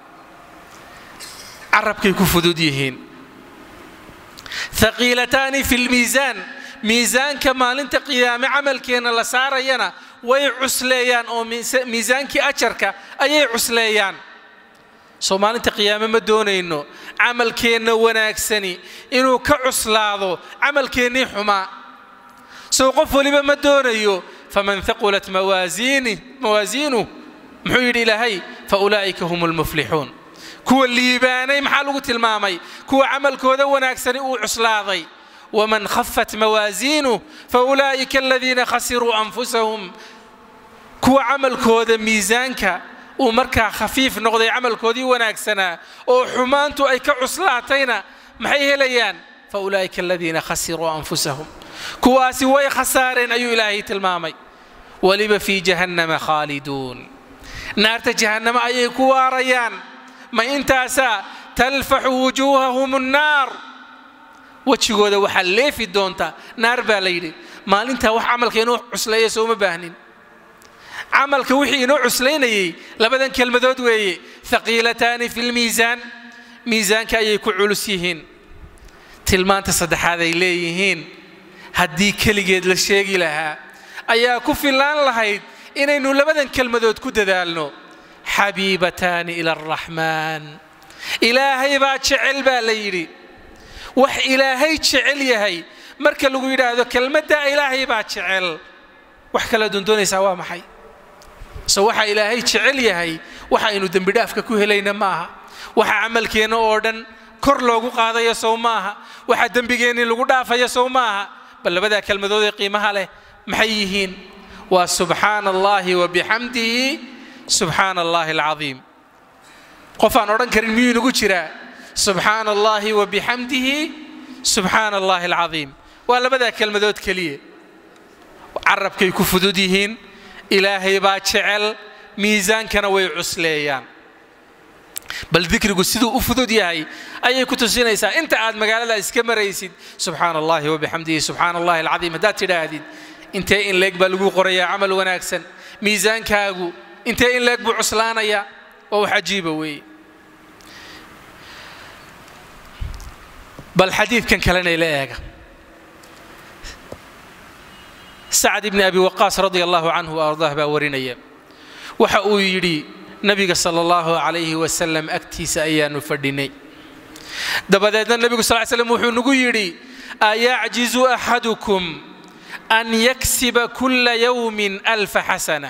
عربكي كفدوديهين ثقيلتان في الميزان ميزان كمال انت قيام عمل كينا لسارينا وي عسليان او ميزان كي أشركا اي عسليان سو مال انت قيام مدونينو عمل كينا وناكسني انو كعسلاضو عمل كيني حما سو قفوا لما مدونيو فمن ثقلت موازينه محيد إلهي فأولئك هم المفلحون كو الليباني محلو تلمامي كو عمل كودا وناكسني وعسلاضي ومن خفت موازينه فأولئك الذين خسروا أنفسهم كو عمل كودا ميزانك ومركا خفيف نقضي عمل كودي وناكسنا وحمانتو أي كعسلاتينا محيه ليان فأولئك الذين خسروا أنفسهم كواسي وي خسارين أي إلهي تلمامي ولب في جهنم خالدون نار جهنم أي كواريان ما انتاسا تلفح وجوههم النار وتشغودا وحلي في دونتا نار باليدي ما انت wax amalkeenu cusleeyo soo ma baahnin amalka wixii inoo cusleynayay labadan kelmadood weeye thaqiilatan fil miizan miizanka ay ku culus yihiin tilmaanta saddexaad ay leeyihiin hadii kaligeed la sheegi lahaa ayaa ku filaan lahayd inaynu labadan kelmadood ku dadaalno حبيبتان إلى الرحمن إلهي با جعل با ليري وح إلهي جعل يهي مركا لغو يراهدو كلمة إلهي با جعل وح كلا دوني سوا محي سو وح إلهي جعل يهي وح إنو دنبي دافكا كو هلينا ماها وح عمل كينو أوردن كور لوغو قادا يسو ماها وح دنبي كيني لغو دافا يسو ماها بل بدا كلمة دو قيمها له محييهين وسبحان الله وبحمده سبحان الله العظيم قفان أوران كريم ميو نقول سبحان الله وبحمده سبحان الله العظيم ولا بدأ كلمة دوت كلية عرب كي كفدوديهن إلهي باتشعل ميزان كان ويعسليان bal dikrigu siduu u fudud yahay ayay ku tusinaysaa inta aad magaalada iska maraysid subxaanallahi wa bihamdihi subxaanallahi alcadiim haddaad tidhaahdid intee in leeg baa lagu qorayaa camal wanaagsan miisaankaagu intee in leeg buu cuslaanayaa waa wax cajiiba weeye bal xadiidkan kalena ila eega sacd ibn abi waqaas radia allahu canhu wa ardaah baa warinaya waxa uu yidhi nabiga sala allahu calayhi wasalam agtiisa ayaanu fadhinay dabadeedna nabigu sal slam wuxuu nagu yidhi ayacjizu axadukum an yaksiba kulla yawmin alfa xasana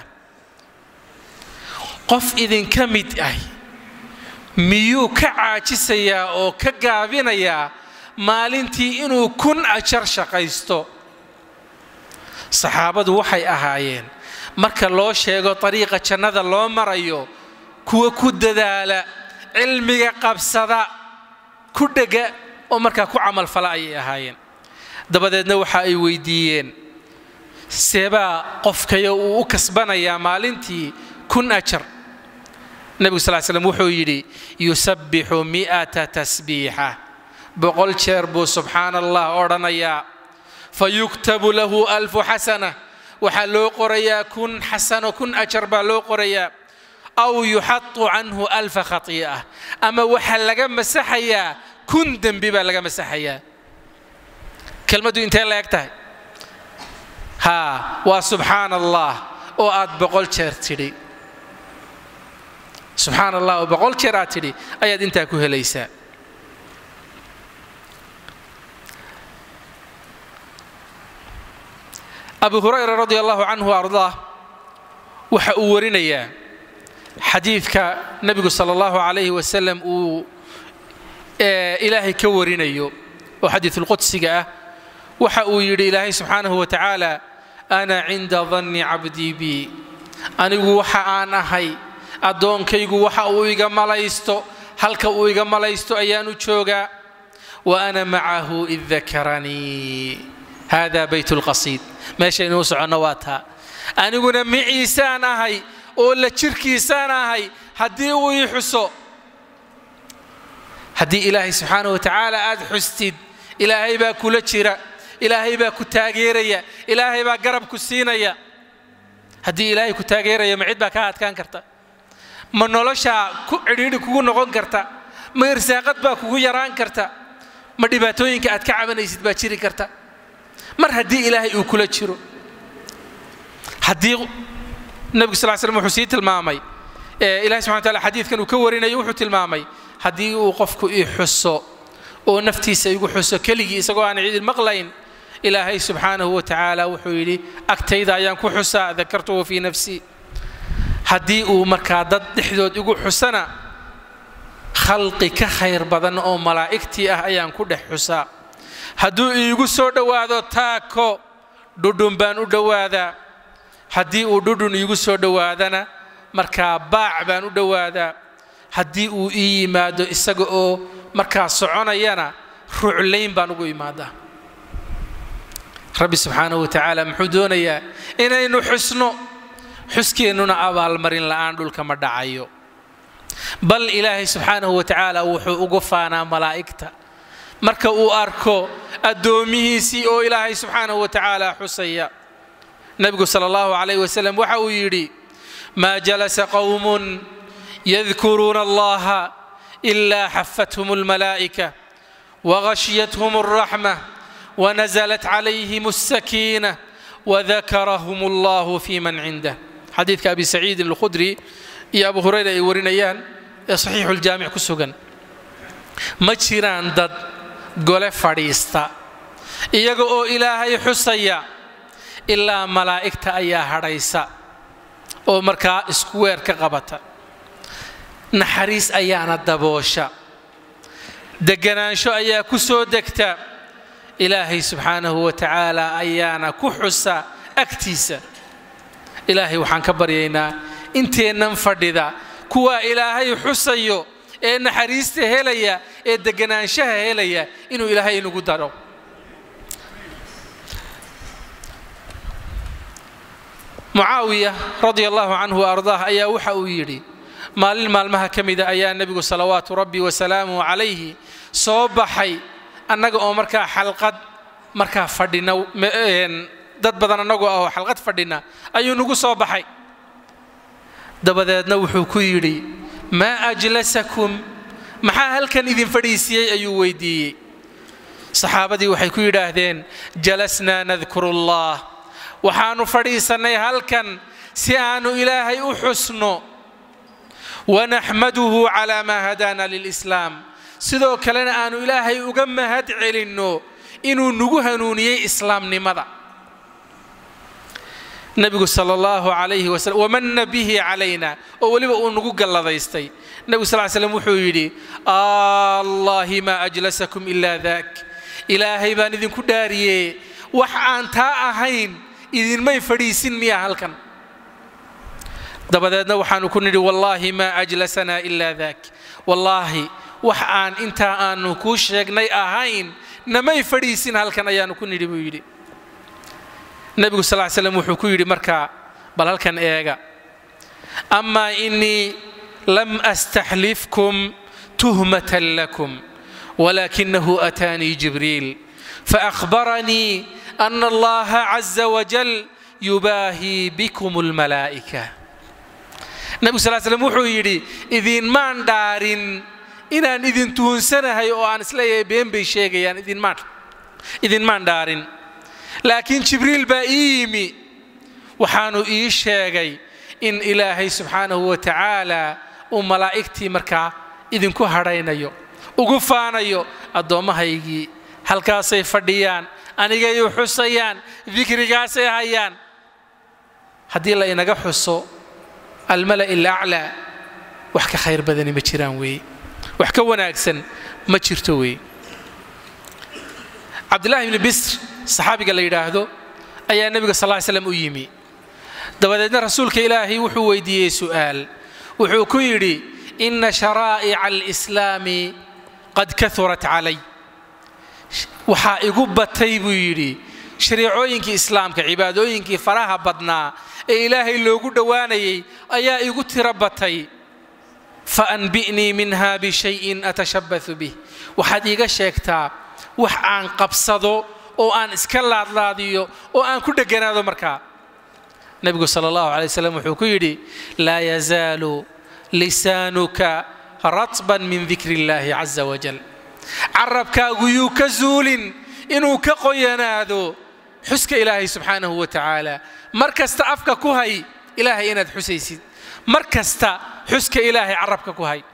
qof idinka mid ah miyuu ka caajisayaa oo ka gaabinayaa maalintii inuu 1000 ajar shaqaysto saxaabadu waxay ahaayeen marka loo sheego dariiqa jannada loo marayo kuwa ku dadaala cilmiga qabsada ku dhaga oo marka ku camal fala ay ahaayeen dabadeedna waxa ay weydiiyeen seeba qofkayo uu u kasbanaya maalintii 1000 ajar nabiga sallallahu alayhi wasallam wuxuu yiri yusabbihu 100 tasbiiha boqol jeer buu subhanallah oranaya fayuktabu lahu 1000 xasana waxa loo qorayaa 1000 xasano 1000 ajar baa loo qorayaa aw yuhattu anhu 1000 khati'ah ama waxa laga masaxayaa 1000 dambi baa laga masaxayaa kelmadu intee la egtahay ha wa subhanallah oo aad boqol jeer tidhi subhanallah oo boqol jeer aad tidhi ayaad intaa ku helaysaa أبو هريرة رضي الله عنه وأرضاه وحورنيا حديث كنبي صلى الله عليه وسلم إلهي كورنيو وحديث القدس جاء وحأوير إلهي سبحانه وتعالى أنا عند ظن عبدي بي أنا وحأنا هاي أدون كيجو وحأويجا ملايستو هل كأويجا ملايستو أيانو تشوجا وأنا معه إذ ذكرني هذا بيت القصيد ماشي نوسع نواتها أنا قلنا معيسان هاي ولا شركيسان هاي هدي ويحسو هدي إلهي سبحانه وتعالى أد حستيد إلهي با كل شراء إلهي با كتاجيريا إلهي با قرب كسينيا هدي إلهي كتاجيريا معيد با كات كان كرتا من نلاشا عريد كون نقول كرتا ما يرساقط با كون يران كرتا ما دباتوين كأت كعبنا يسد باشري كرتا مر هدي إلهي وكل شرو هدي النبي صلى الله عليه وسلم حسيت المامي إلهي سبحانه وتعالى حديث كانوا كورين يوحت المامي هدي وقفك يحسو ونفتي سيقول حسو كلي سقوا عن عيد المقلين إلهي سبحانه وتعالى وحولي أكتيدا ينكو حسا ذكرته في نفسي هدي ومركادات حدود يقول حسنا خلقي كخير بدن أو ملائكتي أيان كده حسا hadduu iigu soo dhawaado taako dhudhun baan u dhawaadaa haddii uu dhudhun iigu soo dhawaadana markaa baac baan u dhawaadaa haddii uu ii yimaado isaga oo markaa soconayana ruclayn baan ugu imaadaa rabbi subxaanahu watacaala muxuu doonayaa inaynu xusno xuskeenuna abaalmarin la'aan dhulka ma dhacayo bal ilaahay subxaanahu watacaala wuxuu ugu faanaa malaa'igta marka uu arko adoomihiisii oo ilaahay subxaanahu watacaala xusaya nabigu sala allahu calayhi wasalam waxa uu yidhi maa jalasa qowmun yadkuruuna allaha ilaa xafathum almalaa'ika wagashyathum alraxma ونزلت عليهم السكينة وذكرهم الله في من عنده حديث أبي سعيد الخدري يا أبو هريرة يورينيان صحيح الجامع كسوغن مجران ضد قول فريستا إيقو إلهي حسيا إلا ملائكة أيا هريسا أو مركا سكوير كغبتا نحريس أيانا الدبوشا دقنانشو أيا كسو دكتا إلهي سبحانه وتعالى أيانا كحسا أكتيسا إلهي وحان كبرينا انتي ننفرد ذا كوا إلهي حسيو إن حريسته هليا إن دقنانشها هليا إنو إلهي إنو قدروا معاوية رضي الله عنه وأرضاه أيا وحا ويري maalmaha kamida ayaa nabigu salawaatu rabbi wa salaamu alayhi soo baxay annaga oo markaa xalqad markaa fadhina dad badan annaga oo xalqad fadhina ayuu nagu soo baxay dabadeedna wuxuu ku yiri ma ajlasakum maxaa halkan idin fadhiisiyay ayuu weydiiyay saxaabadii waxay ku yiraahdeen jalasna nadhkurullah waxaanu fadhiisanay halkan si aanu ilaahay u xusno ونحمده على ما هدانا للإسلام sidoo kalena aanu ilaahay uga mahad celino inuu nagu hanuuniyay islaamnimada nabigu sallallahu alayhi wa sallam wamanna bihi alayna oo waliba uu nagu galladaystay nabigu sallallahu alayhi wa sallam wuxuu yiri allahi ma ajlasakum illa dhak ilaahay baan idinku dhaariyay wax aan taa ahayn idin may fadhiisin miya halkan dabadeedna waxaanu ku nidhi wallahi ma ajlasana illa dhak wallahi wax aan inta aanu ku sheegnay ahayn namay fadhiisin halkan ayaanu ku nidhi buu yiri nabigu sallallahu alayhi wasallam wuxuu ku yiri marka bal halkan eega amma inni lam astahlifkum tuhmatan lakum walakinahu atani jibril fa akhbarani anna allaha azza wa jal yubahi bikum al malaa'ika nabigu sallallahu alayhi wasallam wuxuu yiri idin maan dhaarin inaan idin tuunsanahay oo aan isleeyahay been bay sheegayaan idin maan dhaarin laakiin jibriil baa yimi waxaanu ii sheegay in ilaahay subhanahu wa ta'ala uu malaa'iktii markaa idinku hadhaynayo ugu faanayo adoomahaygi halkaasay fadhiyaan aniga ay xusayaan dhikrigaasay hayaan hadii la inaga xuso الملأ الأعلى وحكى خير بدني مجران وي وحكى وناكسن مجرتو وي عبد الله بن بسر صحابي قال لي هذا أي النبي صلى الله عليه وسلم أيمي دبدنا رسولك إلهي وحو ويدي سؤال وحو كيري إن شرائع الإسلام قد كثرت علي وحا إقبتي بيري شريعوينك إسلامك عبادوينك فراها بدنا إلهي لوغو دواني أيا إيغو تربتي فأنبئني منها بشيء أتشبث به وحديقة شيكتا وحان قبصدو أو أن اسكالات لاديو أو أن كل جنادو مركا نبي صلى الله عليه وسلم وحكيري لا يزال لسانك رطبا من ذكر الله عز وجل عربك غيوك زول إنو كقينادو حسك إلهي سبحانه وتعالى مركز أفك كوهي إلهي إند حسيسي مركز حسك إلهي عربك كوهي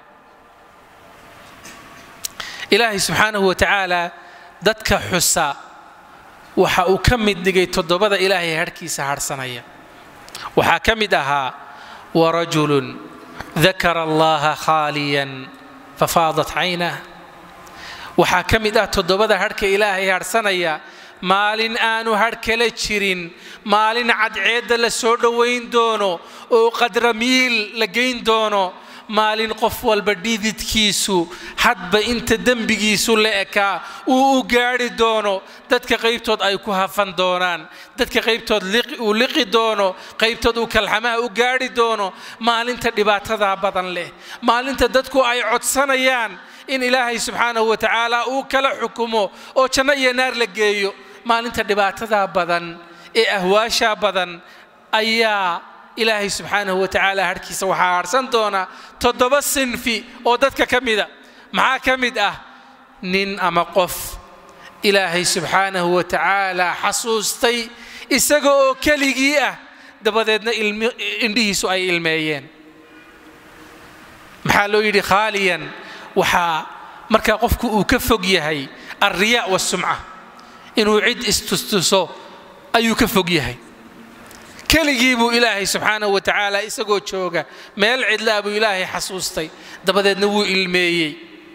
إلهي سبحانه وتعالى دتك حسا وحا أكمد دقي تضبط إلهي هركي سهر صنايا وحا كمدها ورجل ذكر الله خاليا ففاضت عينه وحا كمدها تضبط هركي إلهي هر صنايا maalin aanu har kala jirin maalin cadceed la soo dhaweyn doono oo qadramiil la geyn doono maalin qof walba dhididkiisu hadba inta dambigiisu la eka uu gaari doono dadka qaybtood ay ku hafan doonaan dadka qaybtood uu liqi doono qaybtood uu kalxamaha u gaari doono maalinta dhibaatada badan leh maalinta dadku ay codsanayaan in ilaahay subhanahu wa ta'ala uu kala xukumo oo janno iyo naar la geeyo maalinta dhibaatada badan ee ahwaasha badan ayaa ilaahay subhanahu wa ta'ala harkiisa waxa harsan doona 7 sinfi oo dadka kamida maxaa kamid ah nin ama qof ilaahay subhanahu wa ta'ala xasuustay isaga oo kaligii ah dabadeedna indhihiisu ay ilmeeyeen maxaa loo yiri khaaliyan waxa marka qofku uu ka fog yahay arriya wa sum'a inuu cid istustuso ayuu ka fog yahay kaligii buu ilaahay subhanahu wa ta'ala isagoo jooga meel cidla buu ilaahay xasuustay dabadeedna wuu ilmeeyay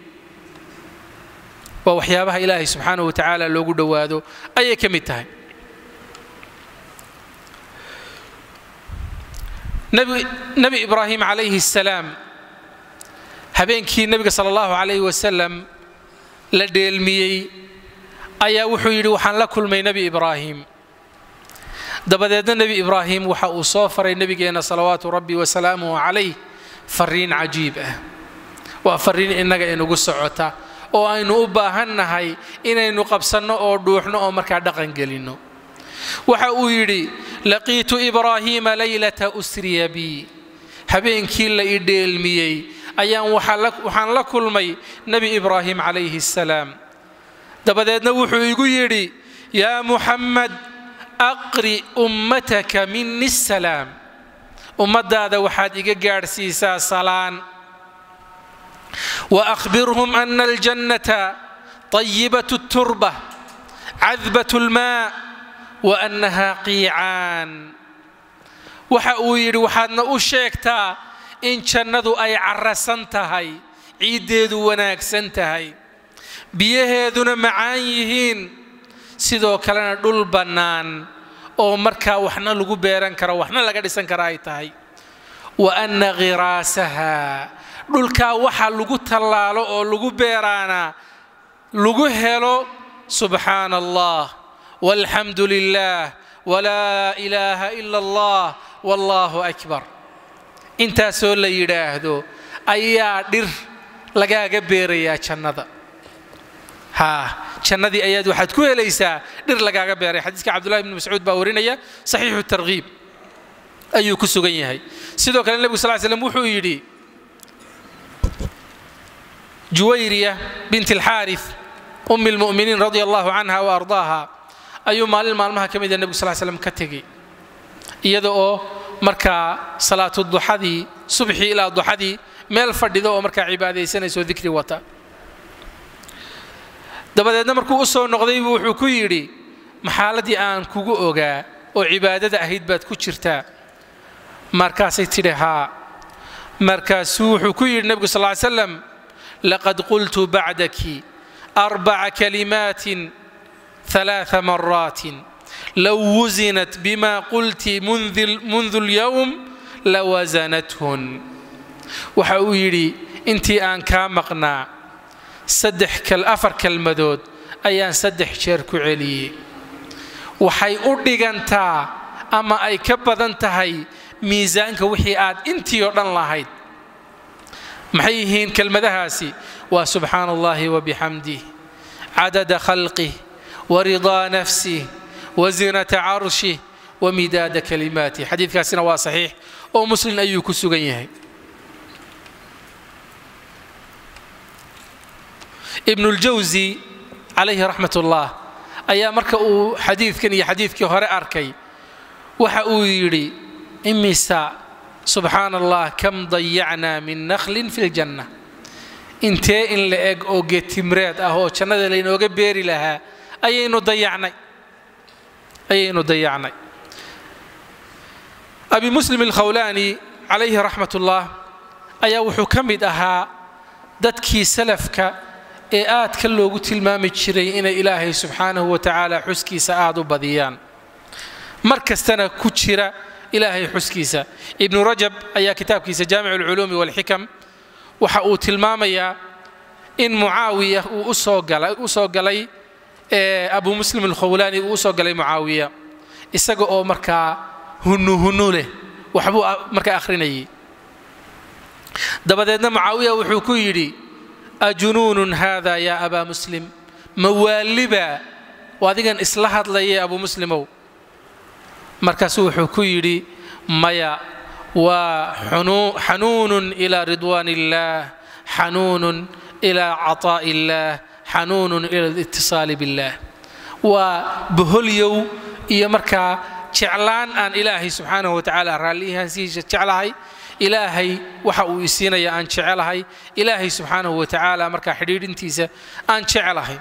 waa waxyaabaha ilaahay subhanahu wa ta'ala loogu dhawaado ayay kamid tahay nabi ibraahim alayhi salaam habeenkii nabiga sallallahu alayhi wasallam la dheelmiyay ayaa wuxuu yiri waxaan la kulmay nabi ibraahim dabadeedna nabi ibraahim waxa uu soo faray nabigeena salawaatu rabbi wa salaamuhu alayhi fariin cajiib ah waa fariin inaga inugu socota oo aynu u baahannahay inaynu qabsanno oo dhuuxno oo markaa dhaqan gelino waxa uu yidhi laqiitu ibraahiima laylata usriya bi habeenkii la idheelmiyey ayaan waxaan la kulmay nebi ibraahim calayhi salaam dabadeedna wuxuu igu yidhi yaa muxamed aqri ummataka minni salaam ummadaada waxaad iga gaadhsiisaa salaan وأخبرهم أن الجنة طيبة التربة عذبة الماء وأنها قيعان وحاوير وحادنا أشيكتا إن جنة أي عرسنتهاي عيديدو وناكسنتهاي بيهيدونا معايهين سيدو كلنا دول بنان أو مركا وحنا لغو بيران كرا وحنا لغاديسان كرايتهاي وأن غراسها dhulka waxa lagu talaalo oo lagu beeraana lagu helo subhanallah walhamdulillah wala ilaha illa allah wallahu akbar inta soo la yiraahdo ayaa dhir lagaaga beeraya jannada jannadii ayaad waxaad ku helaysaa dhir lagaaga beeray xadiiska abdullah ibn mas'ud baa warinaya sahihu targhib ayuu ku sugan yahay sidoo kale nabiga sallallahu alayhi wasallam wuxuu yiri جويرية بنت الحارث أم المؤمنين رضي الله عنها وأرضاها أي مال مالها كم إذا النبي صلى الله عليه وسلم كتجي يدعو مركا صلاة الضحى دي صبحي إلى الضحى دي مال فرد ذو مركا عبادة سنة سو ذكر وتا دبنا مركو أصو نقضي وحكيري محالتي أن كوجو أوجا وعبادة أهيد بات كشرتا مركا سيترها مركا سو حكير النبي صلى الله عليه وسلم لقد قلت بعدك 4 كلمات 3 مرات لو وزنت بما قلت منذ اليوم لوزنتهن وحاويري انتي ان كامقنا سدح كالافر كالمدود ايان سدح شيركو علي وحي اودغانتا اما اي كبدنتahay ميزانك وحي اد انتي ودن لاhayd محيهين كالمدهاسي وسبحان الله وبحمده عدد خلقه ورضا نفسه وزنة عرشه ومداد كلماته حديث كاسنا وصحيح أو مسلم أيوك السجنيه ابن الجوزي عليه رحمة الله أيام مركو حديث كني حديث كهراء أركي وحأويري إمسا سبحان الله كم ضيعنا من نخل في الجنة انتي إن لأج أو جت مراد أهو كنا ذلين أو جبيري لها أينو ضيعنا أبي مسلم الخولاني عليه رحمة الله أيا حكمت أها دتكي سلفك إيات كله قلت المام الشري إن إلهي سبحانه وتعالى حسكي سعاد بضيان مركز تنا كتشرة إلهي حسكيسا ابن رجب أي كتاب كيسا جامع العلوم والحكم وحقوت المامية إن معاوية وأسوغلي أبو مسلم الخولاني وأسوغلي معاوية إساقو مركا هنو له وحبو مركا آخريني دبدنا معاوية وحكويري أجنون هذا يا أبا مسلم موالبا وهذا إصلاحات لي يا أبو مسلم مركزو حكيري مايا وحنون إلى رضوان الله حنون إلى عطاء الله حنون إلى الاتصال بالله وبهليو إيا مركا جعلان أن إلهي سبحانه وتعالى راليها سيجة جعلهاي إلهي وحاو يسينا يا أن جعلهاي إلهي سبحانه وتعالى مركا حديد انتيسة أن جعلهاي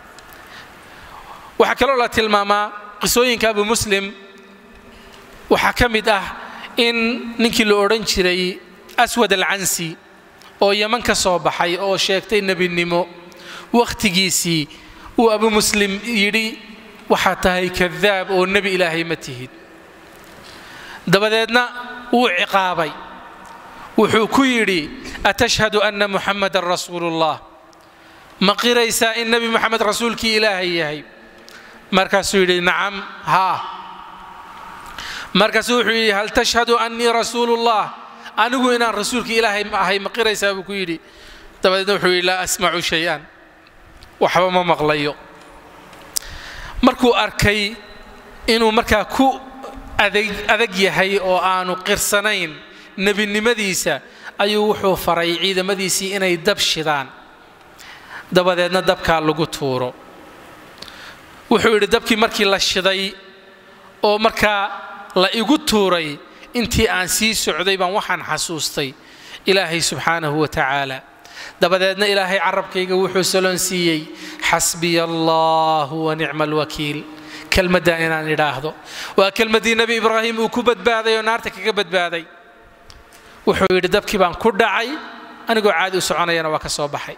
وحكالو الله تلماما قصوين كابو مسلم وحكمت إن نكي لورنشري أسود العنسي أو يمن كصوبحي أو شيكتين نبي النمو وقت جيسي وأبو مسلم يري وحتى كذاب أو النبي إلهي متهد دبدنا وعقابي وحكيري أتشهد أن محمد رسول الله مقيريسا النبي محمد رسولك إلهي مركز يري نعم ها مركز هل تشهد أني رسول الله anigu inaan rasuulka ilaahay ma ahay ma qiraysaa buu ku yidhi dabadeedna wuxuu yidhi laa asmacu shay-an waxba ma maqlayo markuu arkay inuu markaa ku adag yahay oo aanu qirsanayn nebinimadiisa ayuu wuxuu faray ciidamadiisii inay dab shidaan dabadeedna dabkaa lagu tuuro wuxuu yidhi dabkii markii la shiday oo markaa la igu tuuray intii aan sii socday baan waxaan xasuustay ilaahay subxaanahu wa tacaala dabadeedna ilaahay carabkayga wuxuu saloon siiyey xasbiya allahu wa nicma alwakiil kelmaddan inaan idhaahdo waa kelmaddii nebi ibraahim uu ku badbaaday oo naarta kaga badbaaday wuxuu yidhi dabkii baan ku dhacay anigoo caadi u soconayana waa ka soo baxay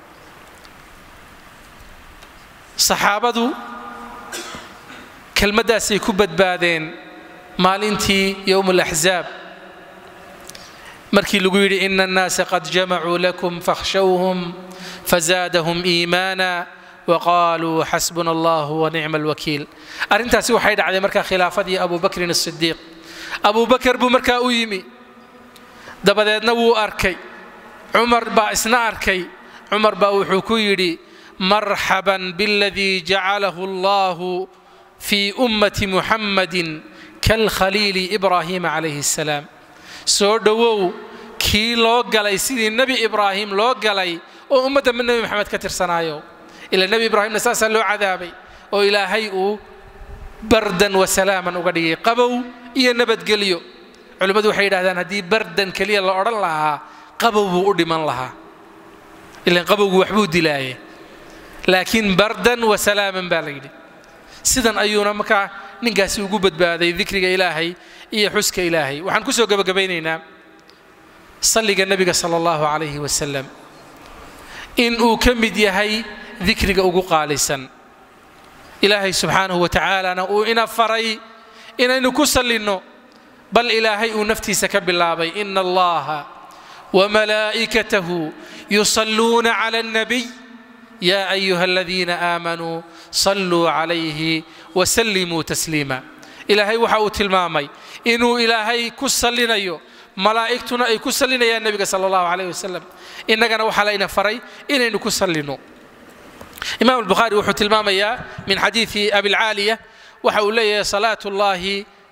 saxaabadu kelmaddaasay ku badbaadeen maalintii yowm alaxzaab markii lagu yidhi ina annaasa qad jamacuu lakum fakhshawhum fazaadahum iimaana waqaaluu xasbuna allahu wa nicma alwakiil arrintaasi waxay dhacday markaa khilaafadii abubakrin asidiiq abubakar buu markaa u yimi dabadeedna wuu arkay cumar baa isna arkay cumar baa wuxuu ku yidhi marxaban biاladii jacalahu allahu fii ummati muxammadin kalkhaliili ibraahiima calayhi assalaam soo dhowow kii loo galay sidii nebi ibraahim loo galay oo ummadda nebi maxamed ka tirsanaayo ila nebi ibraahimna saasaa loo cadaabay oo ilaahay uu bardan wa salaaman uga dhigay qabow iyo nabadgelyo culimmadu waxay yidhahdaan haddii bardan keliya la odhan lahaa qabow buu u dhiman lahaa ilaan qabowgu waxbuu dilaaye laakiin bardan wa salaaman baa la yidhi sidan ayuuna markaa ninkaasi ugu badbaaday dikriga ilaahay iyo xuska ilaahay waxaan ku soo gabagabaynaynaa salliga nebiga sala allahu calayhi wasalam in uu ka mid yahay dikriga ugu qaalisan ilaahay subxaanahu wa tacaalana uu ina faray inaynu ku sallinno bal ilaahay uu naftiisa ka bilaabay ina allaha wamalaa'ikatahu yusalluuna cala annabiy yaa ayuha aladiina aamanuu salluu calayhi wasallimuu tasliima ilaahay waxa uu tilmaamay inuu ilaahay ku sallinayo malaa'igtuna ay ku sallinayaan nebiga sala allahu calayh wasalam innagana waxaa layna faray inaynu ku sallinno imaam albukhaari wuxuu tilmaamayaa min xadiidi abilcaaliya waxa uu leeyahay salaatu llahi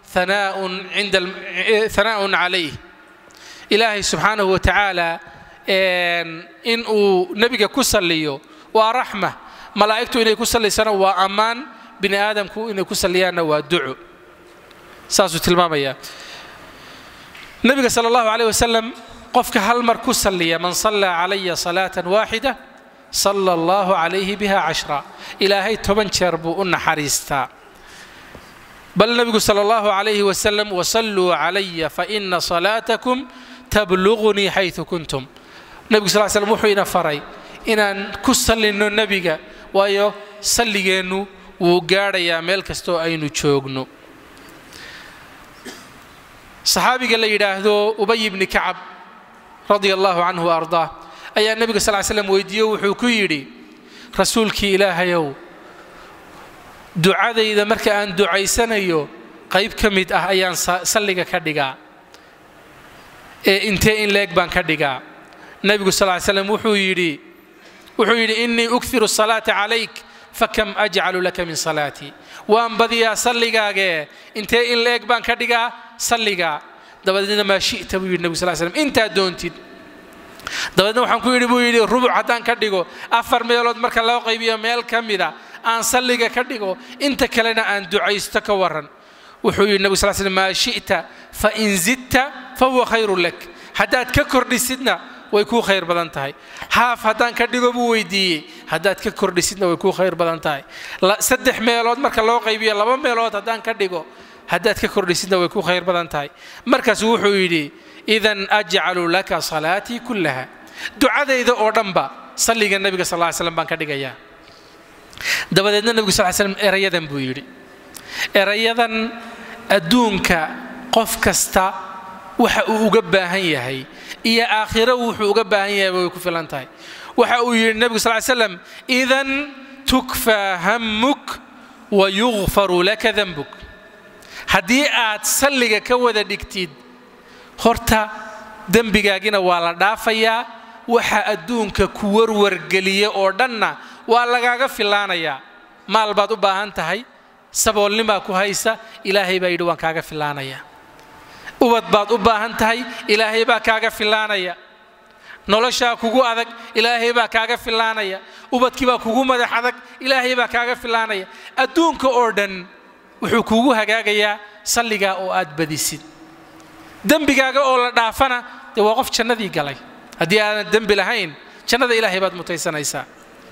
hanaaun calayh ilaahay subxaanahu wa tacaala in uu nebiga ku salliyo waa raxma malaa'igtu inay ku salliysana waa ammaan bini aadamku inay ku salliyaanna waa duco saasuu tilmaamayaa nebiga sala allahu calayh wasalam qofka hal mar ku salliya man sallaa calaya salaatan waaxida sala allahu calayhi biha 10 ilaahay 10 jeer buu u naxariistaa bal nebigu sala allahu calayhi wasalam wasalluu calaya faina salaatakum tablugunii xaytu kuntum nebigu sal slam wuxuu ina faray inaan ku sallinno nebiga waayo salligeennu wuu gaadhayaa meel kastoo aynu joogno saxaabiga la yidhaahdo ubay ibni kacab radia allahu canhu wa ardaah ayaa nebiga sal slam weydiiye wuxuu ku yidhi rasuulkii ilaahayow ducadayda marka aan ducaysanayo qayb ka mid ah ayaan salliga ka dhigaa ee intee in leeg baan ka dhigaa nebigu sal slam wuxuu yidhi innii ukhiru salaata calayk fakam ajcalu laka min salaatii waan badiyaa salligaagee intee in leeg baan ka dhigaa salligaa dabadeedna maa shi'ta buu yidhi nebigu sal slam intaad doontid dabadeedna waxaan ku yidhi buu yidhi rubuc haddaan ka dhigo 4 meelood marka loo qaybiyo meel ka mida aan salliga ka dhigo inta kalena aan ducaysto ka waran wuxuu yidhi nebigu sal slam maa shi'ta fa in zidta fahuwa khayrun lak haddaad ka kordhisidna way kuu khayr badan tahay haaf haddaan ka dhigo buu weydiiyey haddaad ka kordhisidna way kuu khayr badan tahay 3 meelood marka loo qaybiyo 2 meelood haddaan ka dhigo haddaad ka kordhisidna way kuu khayr badan tahay markaasuu wuxuu yidhi idan ajcalu laka salaatii kullaha ducadayda oo dhanba salliga nebiga sal ly slam baan ka dhigayaa dabadeedna nebigu sal slam erayadan buu yidhi erayadan adduunka qof kasta waxa uu uga baahan yahay iyo aakhiro wuxuu uga baahan yahay way ku filan tahay waxa uu yidhi nebigu sal slam idan tukfaa hammuk wa yughfaru laka danbuk haddii aad salliga ka wada dhigtid horta dembigaagina waa la dhaafayaa waxa adduunka ku warwargeliya oo dhanna waa lagaaga filaanayaa maal baad u baahan tahay saboolnima ku haysa ilaahay baa yidhi waan kaaga filaanayaa ubad baad u baahan tahay ilaahay baa kaaga filaanaya nolosha kugu adag ilaahay baa kaaga filaanaya ubadkii baa kugu madax adag ilaahay baa kaaga filaanaya adduunka oo dhan wuxuu kugu hagaagayaa salliga oo aad badisid dembigaaga oo la dhaafana de waa qof jannadii galay haddii aadan dembi lahayn jannada ilaahay baad mutaysanaysaa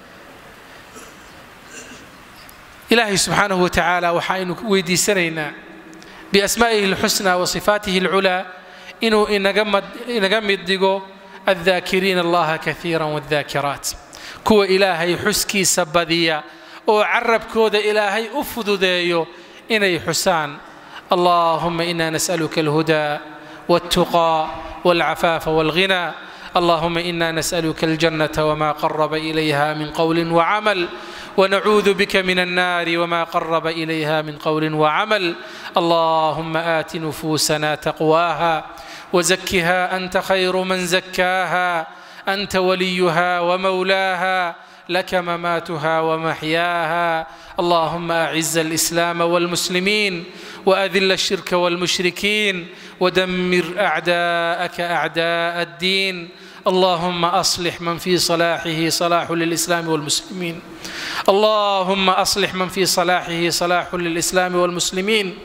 ilaahay subxaanahu wa tacaala waxaynu weydiisanaynaa biasmaa'ihi alxusnaa wa sifaatihi alculaa inuu inaga mid dhigo الذاكرين الله كثيرا والذاكرات كو إلهي حسكي سبديا أو عرب كود إلهي أفضديو إني حسان اللهم إنا نسألك الهدى والتقى والعفاف والغنى اللهم إنا نسألك الجنة وما قرب إليها من قول وعمل ونعوذ بك من النار وما قرب إليها من قول وعمل اللهم آت نفوسنا تقواها وزكها أنت خير من زكاها أنت وليها ومولاها لك مماتها ومحياها اللهم أعز الإسلام والمسلمين وأذل الشرك والمشركين ودمر أعداءك أعداء الدين اللهم أصلح من في صلاحه صلاح للإسلام والمسلمين اللهم أصلح من في صلاحه صلاح للإسلام والمسلمين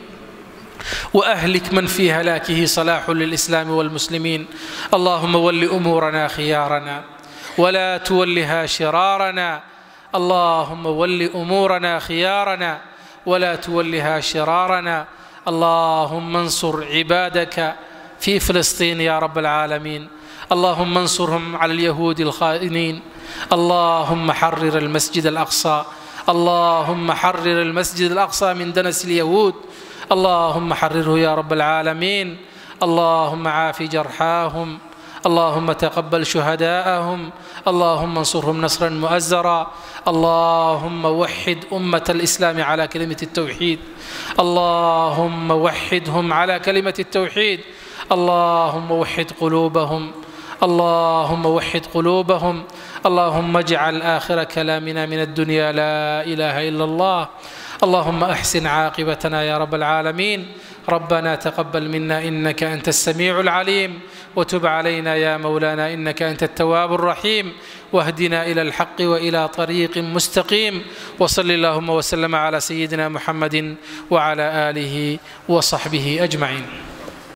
وأهلك من في هلاكه صلاح للإسلام والمسلمين اللهم ول أمورنا خيارنا ولا تولها شرارنا اللهم ول أمورنا خيارنا ولا تولها شرارنا اللهم انصر عبادك في فلسطين يا رب العالمين اللهم انصرهم على اليهود الخائنين اللهم حرر المسجد الأقصى اللهم حرر المسجد الأقصى من دنس اليهود اللهم حرره يا رب العالمين اللهم عاف جرحاهم اللهم تقبل شهداءهم اللهم انصرهم نصرا مؤزرا اللهم وحد أمة الإسلام على كلمة التوحيد اللهم وحدهم على كلمة التوحيد اللهم وحد قلوبهم اللهم وحد قلوبهم اللهم اجعل آخر كلامنا من الدنيا لا إله إلا الله اللهم أحسن عاقبتنا يا رب العالمين ربنا تقبل منا إنك أنت السميع العليم وتب علينا يا مولانا إنك أنت التواب الرحيم واهدنا إلى الحق وإلى طريق مستقيم وصل اللهم وسلم على سيدنا محمد وعلى آله وصحبه أجمعين.